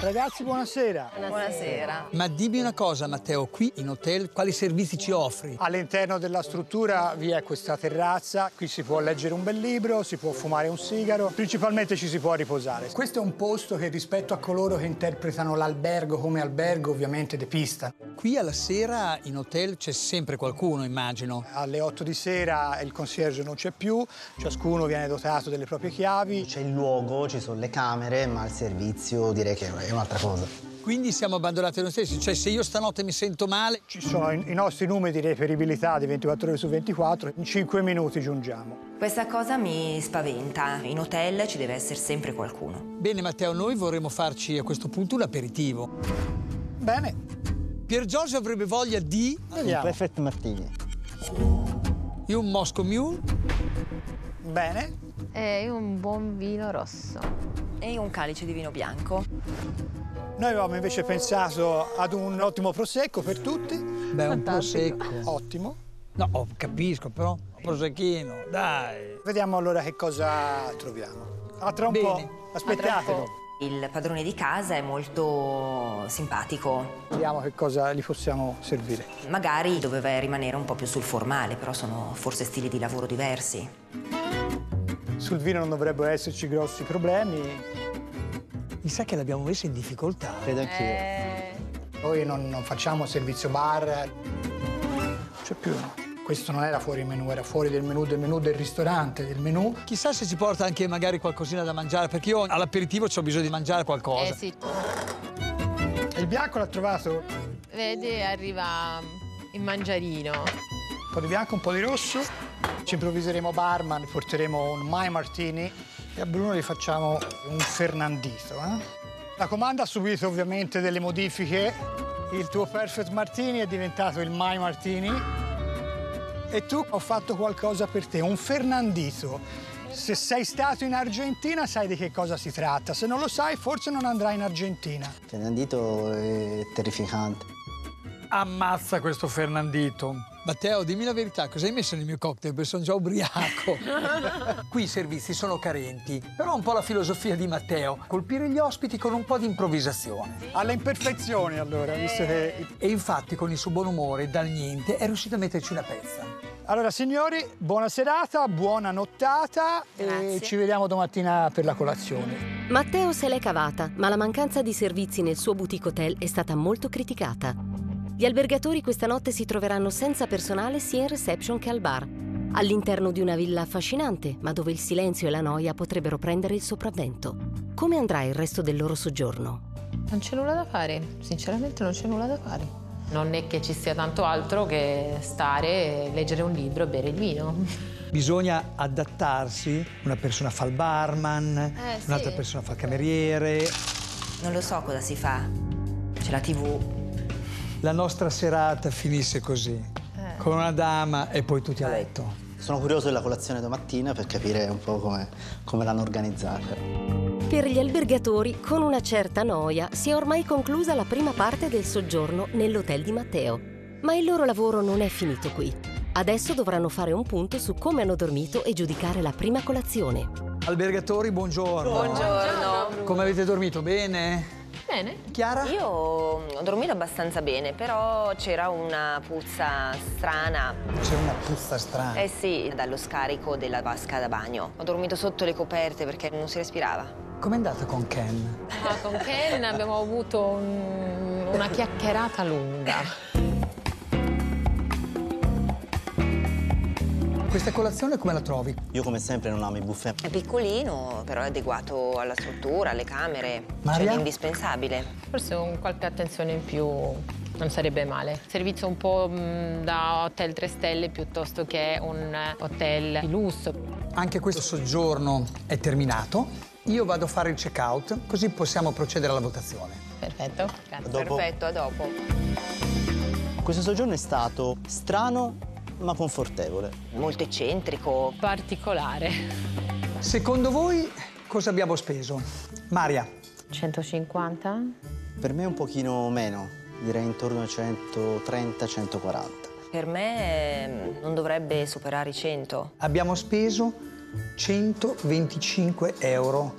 Ragazzi, buonasera. Buonasera. Ma dimmi una cosa, Matteo, qui in hotel quali servizi ci offri? All'interno della struttura vi è questa terrazza, qui si può leggere un bel libro, si può fumare un sigaro, principalmente ci si può riposare. Questo è un posto che rispetto a coloro che interpretano l'albergo come albergo ovviamente depista. Qui alla sera in hotel c'è sempre qualcuno, immagino. Alle otto di sera il concierge non c'è più, ciascuno viene dotato delle proprie chiavi. C'è il luogo, ci sono le camere, ma il servizio direi che è un'altra cosa. Quindi siamo abbandonati noi stessi, cioè se io stanotte mi sento male... Ci sono i nostri numeri di reperibilità di ventiquattro ore su ventiquattro, in cinque minuti giungiamo. Questa cosa mi spaventa. In hotel ci deve essere sempre qualcuno. Bene Matteo, noi vorremmo farci a questo punto un aperitivo. Bene. Pier Giorgio avrebbe voglia di... Un Perfect Martini. Io un Moscow Mule. Bene. E un buon vino rosso. E un calice di vino bianco. Noi avevamo invece pensato ad un ottimo prosecco per tutti. Beh, un prosecco. Ottimo. No, oh, capisco, però un prosecchino, dai. Vediamo allora che cosa troviamo. A tra un Bene. po'. Aspettatelo. Il padrone di casa è molto simpatico. Vediamo che cosa gli possiamo servire. Magari doveva rimanere un po' più sul formale, però sono forse stili di lavoro diversi. Sul vino non dovrebbero esserci grossi problemi. Mi sa che l'abbiamo messo in difficoltà. Credo anch'io. Eh... Noi non, non facciamo servizio bar. C'è più. Questo non era fuori menù, era fuori del menù, del menù del ristorante, del menù. Chissà se ci porta anche magari qualcosina da mangiare, perché io all'aperitivo ho bisogno di mangiare qualcosa. Eh sì. Il bianco l'ha trovato? Vedi, arriva il mangiarino. Un po' di bianco, un po' di rosso. Ci improvviseremo barman, porteremo un My Martini e a Bruno gli facciamo un Fernandito. Eh? La comanda ha subito ovviamente delle modifiche. Il tuo Perfect Martini è diventato il My Martini. E tu ho fatto qualcosa per te, un Fernandito. Se sei stato in Argentina sai di che cosa si tratta. Se non lo sai, forse non andrai in Argentina. Fernandito è terrificante. Ammazza questo Fernandito. Matteo, dimmi la verità, cosa hai messo nel mio cocktail? Perché sono già ubriaco. Qui i servizi sono carenti, però un po' la filosofia di Matteo. Colpire gli ospiti con un po' di improvvisazione. Alle imperfezioni, allora, visto che... E infatti, con il suo buon umore, dal niente, è riuscito a metterci una pezza. Allora, signori, buona serata, buona nottata. Grazie. E ci vediamo domattina per la colazione. Matteo se l'è cavata, ma la mancanza di servizi nel suo boutique hotel è stata molto criticata. Gli albergatori questa notte si troveranno senza personale sia in reception che al bar, all'interno di una villa affascinante, ma dove il silenzio e la noia potrebbero prendere il sopravvento. Come andrà il resto del loro soggiorno? Non c'è nulla da fare, sinceramente non c'è nulla da fare. Non è che ci sia tanto altro che stare, leggere un libro e bere il vino. Bisogna adattarsi, una persona fa il barman, Eh, sì. un'altra persona fa il cameriere. Non lo so cosa si fa. C'è la tivù. La nostra serata finisse così, Eh. con una dama e poi tutti a letto. Sono curioso della colazione domattina per capire un po' come, come l'hanno organizzata. Per gli albergatori, con una certa noia, si è ormai conclusa la prima parte del soggiorno nell'hotel di Matteo. Ma il loro lavoro non è finito qui. Adesso dovranno fare un punto su come hanno dormito e giudicare la prima colazione. Albergatori, buongiorno. Buongiorno. Come avete dormito? Bene? Bene. Chiara? Io ho dormito abbastanza bene, però c'era una puzza strana. C'è una puzza strana. Eh sì, dallo scarico della vasca da bagno. Ho dormito sotto le coperte perché non si respirava. Com'è andata con Ken? Ah, con Ken abbiamo avuto un- una chiacchierata lunga. Questa colazione come la trovi? Io come sempre non amo i buffet. È piccolino, però è adeguato alla struttura, alle camere. Maria? Cioè, indispensabile. Forse un qualche attenzione in più non sarebbe male. Servizio un po' mh, da hotel tre stelle piuttosto che un hotel di lusso. Anche questo soggiorno è terminato. Io vado a fare il check-out, così possiamo procedere alla votazione. Perfetto. Grazie. Dopo. Perfetto, a dopo. Questo soggiorno è stato strano ma confortevole. Molto eccentrico. Particolare. Secondo voi cosa abbiamo speso? Maria? centocinquanta? Per me un pochino meno, direi intorno ai centotrenta centoquaranta. Per me eh, non dovrebbe superare i cento. Abbiamo speso centoventicinque euro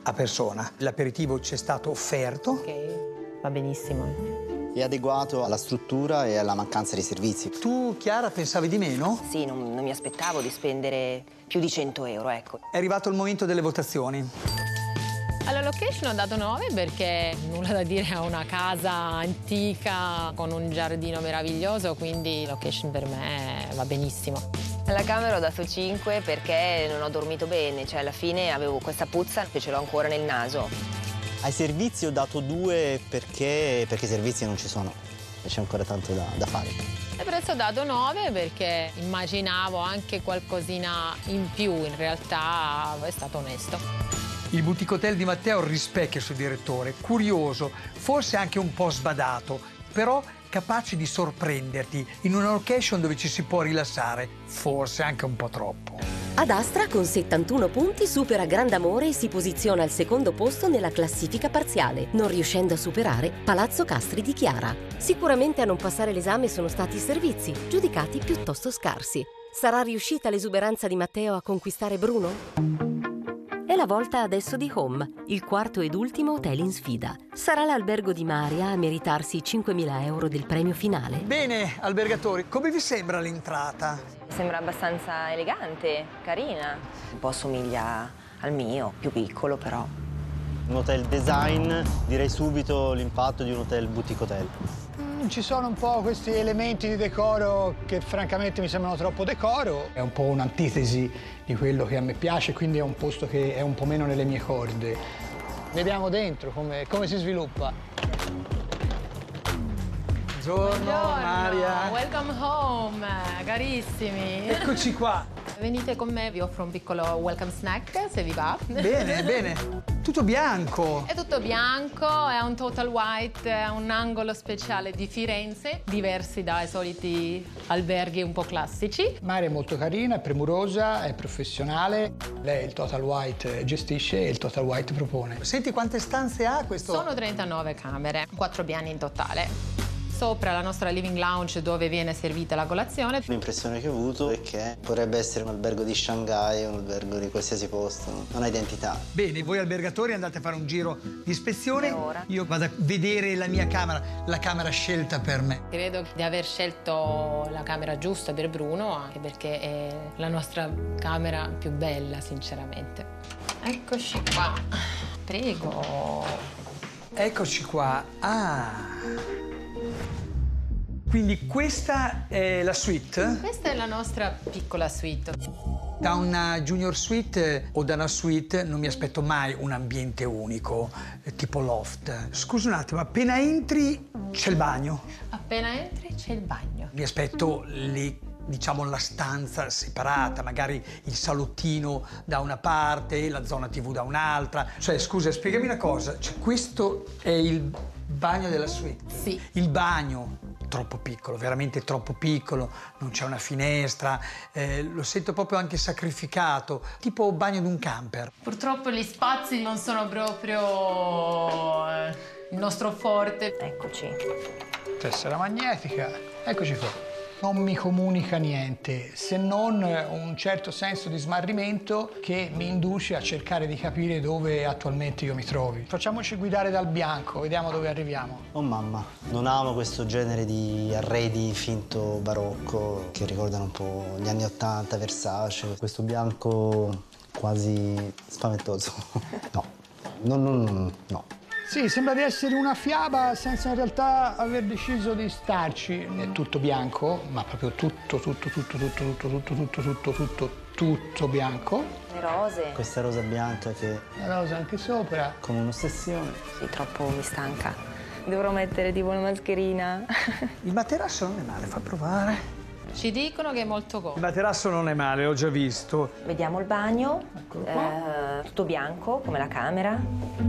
a persona. L'aperitivo ci è stato offerto. Ok, va benissimo. È adeguato alla struttura e alla mancanza di servizi. Tu, Chiara, pensavi di meno? Sì, non, non mi aspettavo di spendere più di cento euro, ecco. È arrivato il momento delle votazioni. Alla location ho dato nove perché nulla da dire a una casa antica con un giardino meraviglioso, quindi location per me va benissimo. Alla camera ho dato cinque perché non ho dormito bene, cioè alla fine avevo questa puzza che ce l'ho ancora nel naso. Ai servizi ho dato due perché, perché i servizi non ci sono e c'è ancora tanto da, da fare. E prezzo ho dato nove perché immaginavo anche qualcosina in più, in realtà è stato onesto. Il boutique hotel di Matteo rispecchia il suo direttore, curioso, forse anche un po' sbadato, però capace di sorprenderti in una location dove ci si può rilassare, forse anche un po' troppo. Ad Astra, con settantuno punti, supera Grand'Amore e si posiziona al secondo posto nella classifica parziale, non riuscendo a superare Palazzo Castri di Chiara. Sicuramente a non passare l'esame sono stati i servizi, giudicati piuttosto scarsi. Sarà riuscita l'esuberanza di Matteo a conquistare Bruno? È la volta adesso di Home, il quarto ed ultimo hotel in sfida. Sarà l'albergo di Maria a meritarsi i cinquemila euro del premio finale? Bene, albergatori, come vi sembra l'entrata? Sembra abbastanza elegante, carina. Un po' somiglia al mio, più piccolo però. Un hotel design, direi subito l'impatto di un hotel boutique hotel. Mm, ci sono un po' questi elementi di decoro che francamente mi sembrano troppo decoro. È un po' un'antitesi di quello che a me piace, quindi è un posto che è un po' meno nelle mie corde. Vediamo dentro come, come si sviluppa. Buongiorno, Maria. Welcome home, carissimi. Eccoci qua. Venite con me, vi offro un piccolo welcome snack, se vi va. Bene, bene. Tutto bianco. È tutto bianco, è un total white, è un angolo speciale di Firenze, diversi dai soliti alberghi un po' classici. Maria è molto carina, è premurosa, è professionale. Lei il Total White gestisce e il Total White propone. Senti quante stanze ha questo? Sono trentanove camere, quattro piani in totale. Sopra la nostra living lounge dove viene servita la colazione. L'impressione che ho avuto è che potrebbe essere un albergo di Shanghai o un albergo di qualsiasi posto, non ha identità. Bene, voi albergatori andate a fare un giro di ispezione. Io vado a vedere la mia camera, la camera scelta per me. Credo di aver scelto la camera giusta per Bruno, anche perché è la nostra camera più bella, sinceramente. Eccoci qua. Prego. Eccoci qua. Ah. Quindi questa è la suite? Questa è la nostra piccola suite. Da una junior suite o da una suite non mi aspetto mai un ambiente unico, tipo loft. Scusa un attimo, appena entri c'è il bagno? Appena entri c'è il bagno. Mi aspetto lì, diciamo, la stanza separata, magari il salottino da una parte, la zona tivù da un'altra. Cioè, scusa, spiegami una cosa, cioè, questo è il bagno della suite? Sì. Il bagno troppo piccolo, veramente troppo piccolo, non c'è una finestra, eh, lo sento proprio anche sacrificato, tipo bagno di un camper. Purtroppo gli spazi non sono proprio eh, il nostro forte. Eccoci. Tessera magnetica, eccoci qua. Non mi comunica niente, se non un certo senso di smarrimento che mi induce a cercare di capire dove attualmente io mi trovi. Facciamoci guidare dal bianco, vediamo dove arriviamo. Oh mamma, non amo questo genere di arredi finto barocco che ricordano un po' gli anni ottanta, Versace. Questo bianco quasi spaventoso. No, no, no, no, no. Sì, sembra di essere una fiaba senza in realtà aver deciso di starci. È tutto bianco, ma proprio tutto, tutto, tutto, tutto, tutto, tutto, tutto, tutto, tutto, tutto bianco. Le rose. Questa rosa bianca che... La rosa anche sopra. Come un'ossessione. Sì, troppo mi stanca. Dovrò mettere tipo una mascherina. Il materasso non è male, fa provare. Ci dicono che è molto comodo. Il materasso non è male, l'ho già visto. Vediamo il bagno. Eh, tutto bianco, come la camera.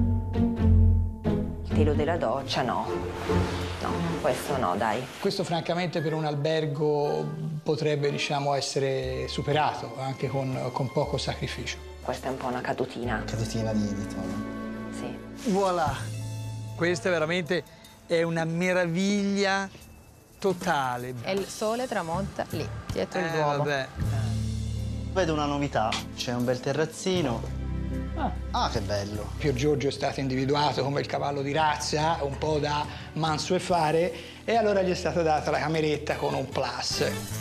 Il telo della doccia, no. No, questo no, dai. Questo francamente per un albergo potrebbe, diciamo, essere superato, anche con, con poco sacrificio. Questa è un po' una cadutina. Cadutina di, di tono. Sì. Voilà. Questa veramente è una meraviglia totale. E il sole tramonta lì, dietro eh, il Duomo. Vabbè. Vedo una novità, c'è un bel terrazzino. Ah. ah, che bello. Pier Giorgio è stato individuato come il cavallo di razza, un po' da mansuefare, e allora gli è stata data la cameretta con un plus.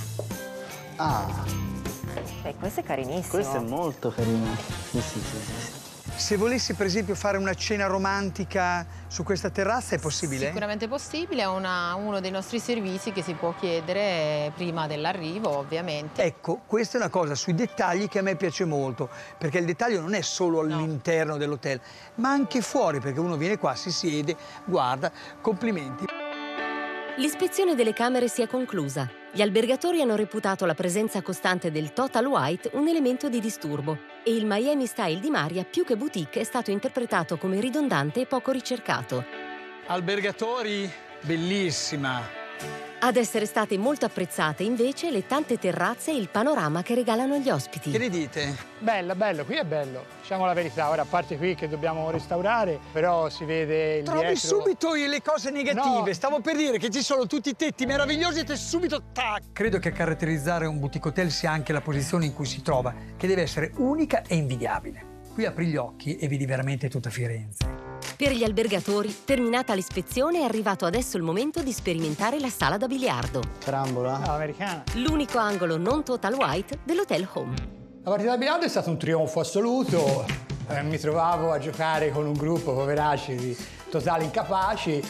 Ah. Beh, questo è carinissimo. Questo è molto carino. Sì, sì, sì, sì. Se volessi per esempio fare una cena romantica su questa terrazza è possibile? Sicuramente possibile, è una, uno dei nostri servizi che si può chiedere prima dell'arrivo, ovviamente. Ecco, questa è una cosa sui dettagli che a me piace molto, perché il dettaglio non è solo all'interno no. dell'hotel, ma anche fuori, perché uno viene qua, si siede, guarda, complimenti. L'ispezione delle camere si è conclusa. Gli albergatori hanno reputato la presenza costante del Total White un elemento di disturbo e il Miami Style di Maria, più che boutique, è stato interpretato come ridondante e poco ricercato. Albergatori, bellissima! Ad essere state molto apprezzate invece le tante terrazze e il panorama che regalano gli ospiti. Che ne dite? Bello, bello, qui è bello. Diciamo la verità, ora a parte qui che dobbiamo restaurare, però si vede il Trovi dietro... subito le cose negative. No. Stavo per dire che ci sono tutti i tetti meravigliosi e te subito tac. Credo che a caratterizzare un boutique hotel sia anche la posizione in cui si trova, che deve essere unica e invidiabile. Qui apri gli occhi e vedi veramente tutta Firenze. Per gli albergatori, terminata l'ispezione, è arrivato adesso il momento di sperimentare la sala da biliardo. Carambola? No, americana. L'unico angolo non Total White dell'Hotel Home. La partita da biliardo è stato un trionfo assoluto. Eh, mi trovavo a giocare con un gruppo poveracci di totali incapaci.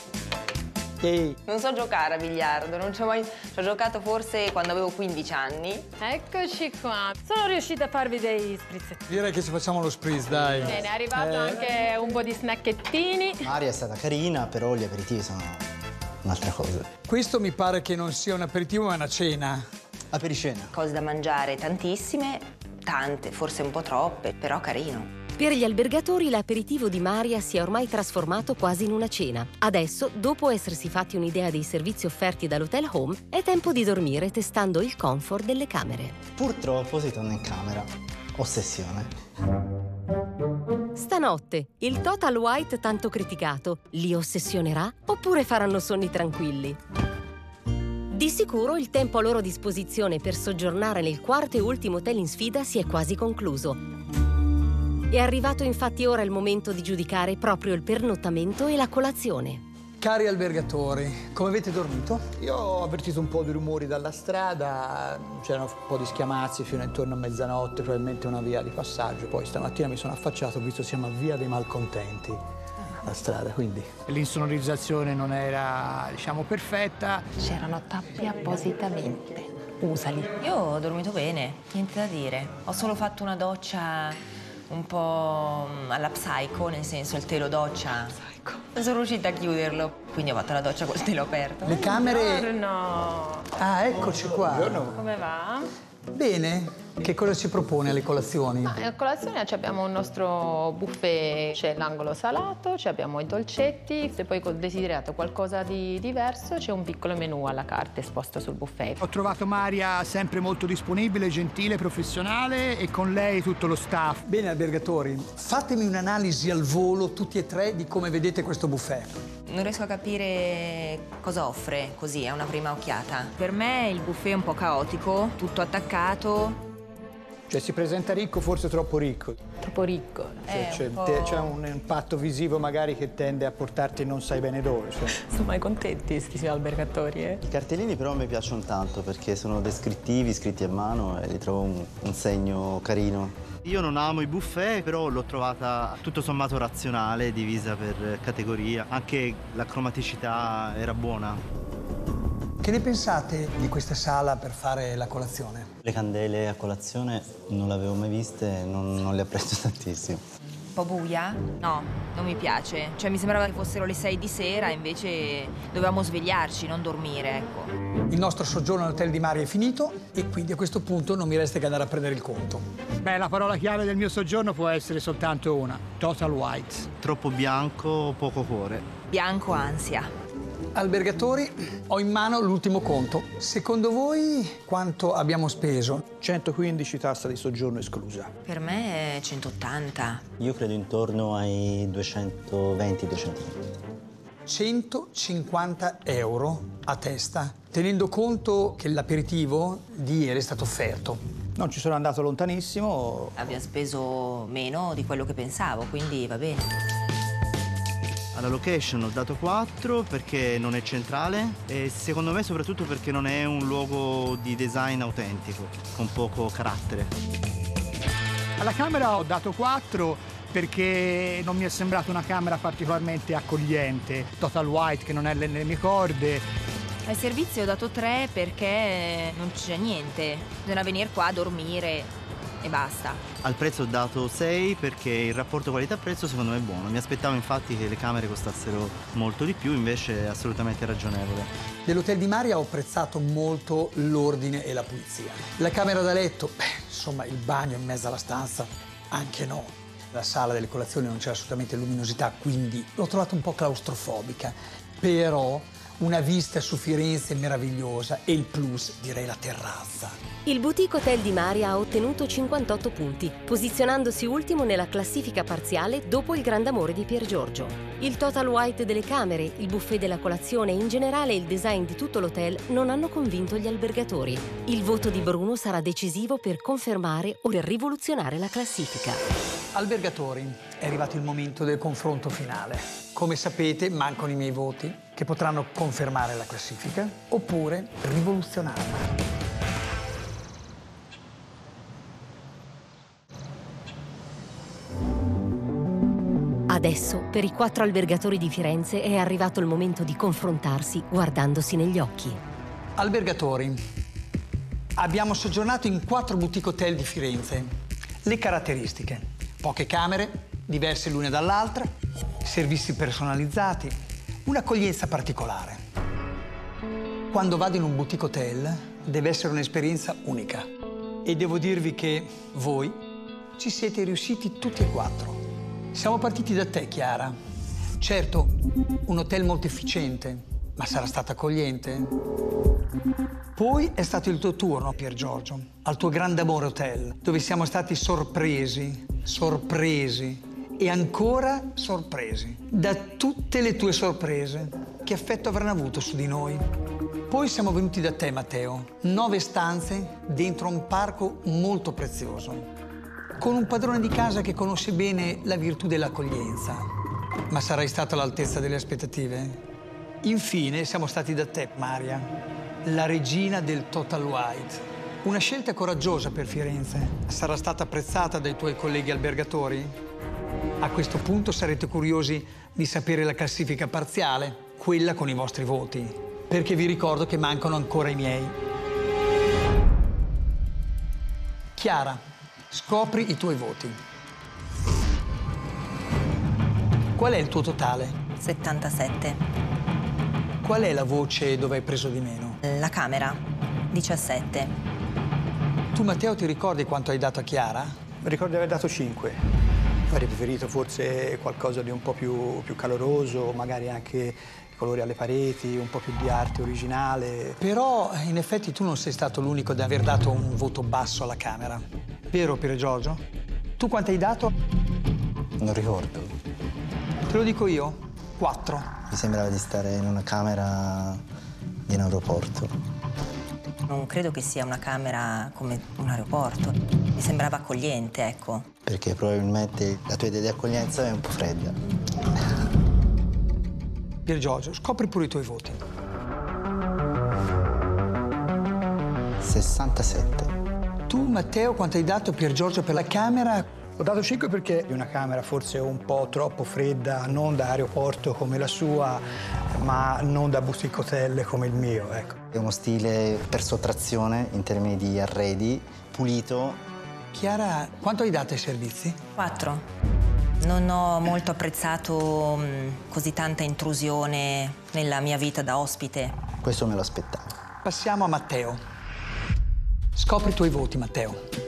Ehi. Non so giocare a biliardo, non ci ho mai... Ci ho giocato forse quando avevo quindici anni. Eccoci qua. Sono riuscita a farvi dei sprizzetti. Direi che ci facciamo lo spritz, dai. Bene, è arrivato eh. anche un po' di snacchettini. Maria è stata carina, però gli aperitivi sono un'altra cosa. Questo mi pare che non sia un aperitivo, ma una cena. Apericena. Cose da mangiare tantissime, tante, forse un po' troppe, però carino. Per gli albergatori l'aperitivo di Maria si è ormai trasformato quasi in una cena. Adesso, dopo essersi fatti un'idea dei servizi offerti dall'Hotel Home, è tempo di dormire testando il comfort delle camere. Purtroppo si torna in camera. Ossessione. Stanotte, il Total White tanto criticato li ossessionerà oppure faranno sonni tranquilli? Di sicuro il tempo a loro disposizione per soggiornare nel quarto e ultimo hotel in sfida si è quasi concluso. È arrivato infatti ora il momento di giudicare proprio il pernottamento e la colazione. Cari albergatori, come avete dormito? Io ho avvertito un po' di rumori dalla strada, c'erano un po' di schiamazzi fino intorno a mezzanotte, probabilmente una via di passaggio. Poi stamattina mi sono affacciato, ho visto siamo a via dei malcontenti, la strada, quindi. L'insonorizzazione non era, diciamo, perfetta. C'erano tappi appositamente. Usali. Io ho dormito bene, niente da dire. Ho solo fatto una doccia un po' alla Psycho, nel senso il telo doccia. Psycho. Non sono riuscita a chiuderlo, quindi ho fatto la doccia col telo aperto. Le camere... Buongiorno. Ah, eccoci qua. Buongiorno. Come va? Bene. Che cosa ci propone alle colazioni? Ah, a colazione abbiamo un nostro buffet, c'è l'angolo salato, abbiamo i dolcetti, se poi desideriate qualcosa di diverso c'è un piccolo menù alla carta esposto sul buffet. Ho trovato Maria sempre molto disponibile, gentile, professionale e con lei tutto lo staff. Bene albergatori, fatemi un'analisi al volo tutti e tre di come vedete questo buffet. Non riesco a capire cosa offre così a una prima occhiata. Per me il buffet è un po' caotico, tutto attaccato. Cioè si presenta ricco, forse troppo ricco. Troppo ricco. Cioè, c'è, un c'è un impatto visivo magari che tende a portarti non sai bene dove. Cioè. Sono mai contenti questi albergatori, eh? I cartellini però mi piacciono tanto perché sono descrittivi, scritti a mano e li trovo un, un segno carino. Io non amo i buffet, però l'ho trovata tutto sommato razionale, divisa per categoria. Anche la cromaticità era buona. Che ne pensate di questa sala per fare la colazione? Le candele a colazione non le avevo mai viste, non, non le apprezzo tantissimo. Un po' buia? No, non mi piace. Cioè mi sembrava che fossero le sei di sera, invece dovevamo svegliarci, non dormire, ecco. Il nostro soggiorno all'hotel di Maria è finito e quindi a questo punto non mi resta che andare a prendere il conto. Beh, la parola chiave del mio soggiorno può essere soltanto una: Total White. Troppo bianco, poco cuore. Bianco ansia. Albergatori, ho in mano l'ultimo conto. Secondo voi quanto abbiamo speso? centoquindici tassa di soggiorno esclusa. Per me è centottanta. Io credo intorno ai duecentoventi duecentotrenta. centocinquanta euro a testa, tenendo conto che l'aperitivo di ieri è stato offerto. Non ci sono andato lontanissimo. Abbiamo speso meno di quello che pensavo, quindi va bene. Alla location ho dato quattro perché non è centrale e secondo me soprattutto perché non è un luogo di design autentico, con poco carattere. Alla camera ho dato quattro perché non mi è sembrata una camera particolarmente accogliente. Total White che non è nelle mie corde. Al servizio ho dato tre perché non c'è niente. Bisogna venire qua a dormire e basta. Al prezzo ho dato sei perché il rapporto qualità-prezzo secondo me è buono. Mi aspettavo infatti che le camere costassero molto di più, invece è assolutamente ragionevole. Dell'hotel di Maria ho apprezzato molto l'ordine e la pulizia. La camera da letto, beh, insomma il bagno in mezzo alla stanza, anche no. La sala delle colazioni non c'era assolutamente luminosità, quindi l'ho trovata un po' claustrofobica. Però una vista su Firenze meravigliosa e il plus, direi, la terrazza. Il Boutique Hotel di Maria ha ottenuto cinquantotto punti, posizionandosi ultimo nella classifica parziale dopo il Grande Amore di Piergiorgio. Il total white delle camere, il buffet della colazione e in generale il design di tutto l'hotel non hanno convinto gli albergatori. Il voto di Bruno sarà decisivo per confermare o per rivoluzionare la classifica. Albergatori, è arrivato il momento del confronto finale. Come sapete, mancano i miei voti, che potranno confermare la classifica oppure rivoluzionarla. Adesso, per i quattro albergatori di Firenze, è arrivato il momento di confrontarsi guardandosi negli occhi. Albergatori, abbiamo soggiornato in quattro boutique hotel di Firenze. Le caratteristiche: poche camere, diverse l'una dall'altra, servizi personalizzati, un'accoglienza particolare. Quando vado in un boutique hotel deve essere un'esperienza unica. E devo dirvi che voi ci siete riusciti tutti e quattro. Siamo partiti da te, Chiara. Certo, un hotel molto efficiente, ma sarà stato accogliente? Poi è stato il tuo turno, Piergiorgio, al tuo Grande Amore Hotel, dove siamo stati sorpresi, sorpresi e ancora sorpresi da tutte le tue sorprese. Che effetto avranno avuto su di noi? Poi siamo venuti da te, Matteo. Nove stanze dentro un parco molto prezioso, con un padrone di casa che conosce bene la virtù dell'accoglienza. Ma sarai stato all'altezza delle aspettative? Infine siamo stati da te, Maria, la regina del Total White. Una scelta coraggiosa per Firenze. Sarà stata apprezzata dai tuoi colleghi albergatori? A questo punto sarete curiosi di sapere la classifica parziale, quella con i vostri voti, perché vi ricordo che mancano ancora i miei. Chiara, scopri i tuoi voti. Qual è il tuo totale? settantasette. Qual è la voce dove hai preso di meno? La camera, diciassette. Tu, Matteo, ti ricordi quanto hai dato a Chiara? Mi ricordo di aver dato cinque. Avrei preferito forse qualcosa di un po' più, più caloroso, magari anche colori alle pareti, un po' più di arte originale. Però, in effetti, tu non sei stato l'unico ad aver dato un voto basso alla camera. Vero, Piergiorgio? Tu quanto hai dato? Non ricordo. Te lo dico io. Quattro. Mi sembrava di stare in una camera di un aeroporto. Non credo che sia una camera come un aeroporto. Mi sembrava accogliente, ecco. Perché probabilmente la tua idea di accoglienza è un po' fredda. Piergiorgio, scopri pure i tuoi voti. sessantasette. Tu, Matteo, quanto hai dato a Piergiorgio per la camera? Ho dato cinque perché è una camera forse un po' troppo fredda, non da aeroporto come la sua, ma non da boutique hotel come il mio, ecco. È uno stile per sottrazione in termini di arredi, pulito. Chiara, quanto hai dato ai servizi? Quattro. Non ho molto apprezzato mh, così tanta intrusione nella mia vita da ospite. Questo me lo aspettavo. Passiamo a Matteo. Scopri i tuoi voti, Matteo.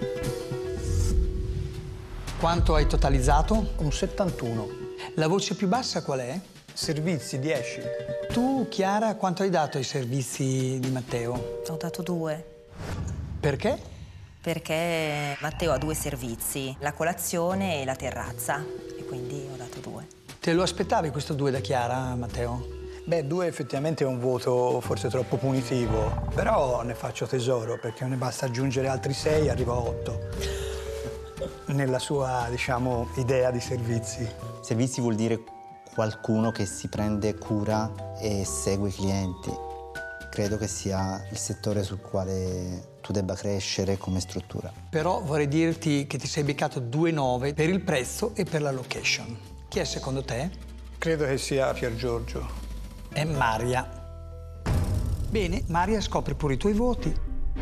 Quanto hai totalizzato? Un settantuno. La voce più bassa qual è? Servizi, dieci. Tu, Chiara, quanto hai dato ai servizi di Matteo? Ho dato due. Perché? Perché Matteo ha due servizi, la colazione e la terrazza, e quindi ho dato due. Te lo aspettavi questo due da Chiara, Matteo? Beh, due effettivamente è un voto forse troppo punitivo, però ne faccio tesoro perché ne basta aggiungere altri sei e arrivo a otto. Nella sua, diciamo, idea di servizi. Servizi vuol dire qualcuno che si prende cura e segue i clienti. Credo che sia il settore sul quale tu debba crescere come struttura. Però vorrei dirti che ti sei beccato due nove per il prezzo e per la location. Chi è secondo te? Credo che sia Pier Giorgio. È Maria. Bene, Maria, scopri pure i tuoi voti.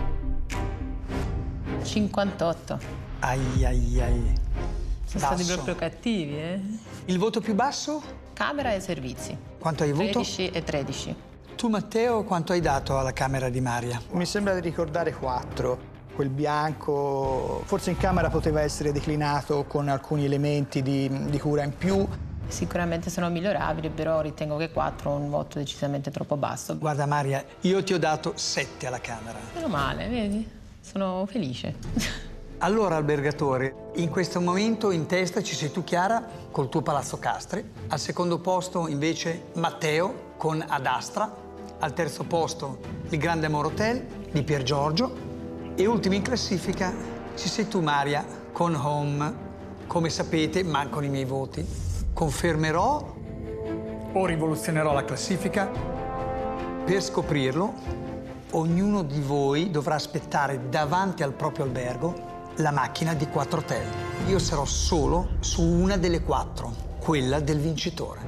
cinquantotto. Ai ai ai. Sono stati proprio cattivi, eh? Il voto più basso? Camera e servizi. Quanto hai avuto? tredici e tredici. Tu, Matteo, quanto hai dato alla camera di Maria? Mi sembra di ricordare quattro. Quel bianco, forse in camera poteva essere declinato con alcuni elementi di, di cura in più. Sicuramente sono migliorabili, però ritengo che quattro è un voto decisamente troppo basso. Guarda Maria, io ti ho dato sette alla camera. Meno male, vedi? Sono felice. Allora, albergatore, in questo momento in testa ci sei tu, Chiara, col tuo Palazzo Castri. Al secondo posto, invece, Matteo con Ad Astra. Al terzo posto, il Grande Amor Hotel di Pier Giorgio. E ultimo in classifica ci sei tu, Maria, con Home. Come sapete, mancano i miei voti. Confermerò o rivoluzionerò la classifica? Per scoprirlo, ognuno di voi dovrà aspettare davanti al proprio albergo la macchina di quattro hotel. Io sarò solo su una delle quattro, quella del vincitore.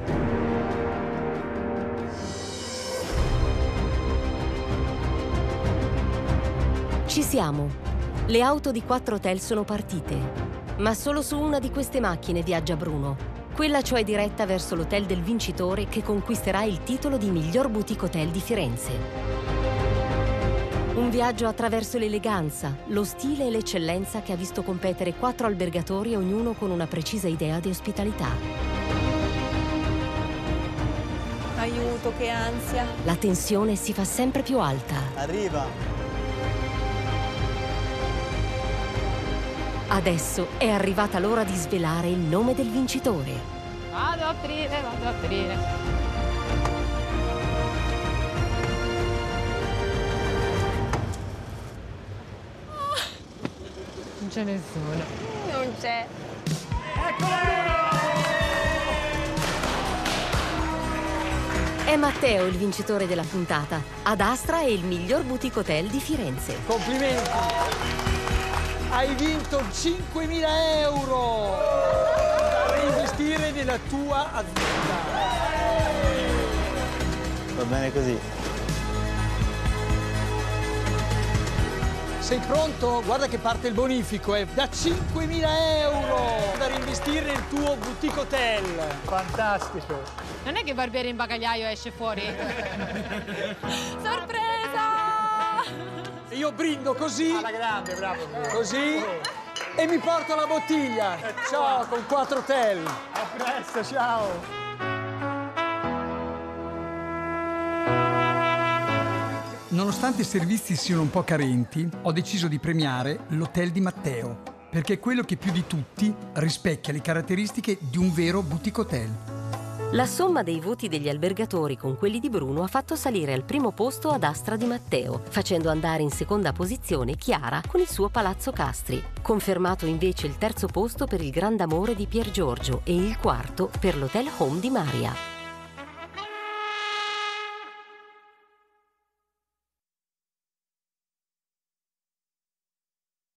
Ci siamo. Le auto di quattro hotel sono partite, ma solo su una di queste macchine viaggia Bruno. Quella cioè diretta verso l'hotel del vincitore che conquisterà il titolo di miglior boutique hotel di Firenze. Un viaggio attraverso l'eleganza, lo stile e l'eccellenza che ha visto competere quattro albergatori, ognuno con una precisa idea di ospitalità. Aiuto, che ansia. La tensione si fa sempre più alta. Arriva! Adesso è arrivata l'ora di svelare il nome del vincitore. Vado a aprire, vado a aprire. Non c'è nessuno. Non c'è. È Matteo il vincitore della puntata. Ad Astra è il miglior boutique hotel di Firenze. Complimenti! Hai vinto cinquemila euro da reinvestire nella tua azienda. Va bene così. Sei pronto? Guarda che parte il bonifico, eh. Da cinquemila euro da reinvestire nel tuo boutique hotel. Fantastico. Non è che Barbiere in bagagliaio esce fuori? Sorpresa! Io brindo così. Alla grande, bravo. Così. E mi porto la bottiglia. Ciao, con quattro hotel. A presto, ciao. Nonostante i servizi siano un po' carenti, ho deciso di premiare l'hotel di Matteo, perché è quello che più di tutti rispecchia le caratteristiche di un vero boutique hotel. La somma dei voti degli albergatori con quelli di Bruno ha fatto salire al primo posto Ad Astra di Matteo, facendo andare in seconda posizione Chiara con il suo Palazzo Castri. Confermato invece il terzo posto per il Grande Amore di Pier Giorgio e il quarto per l'Hotel Home di Maria.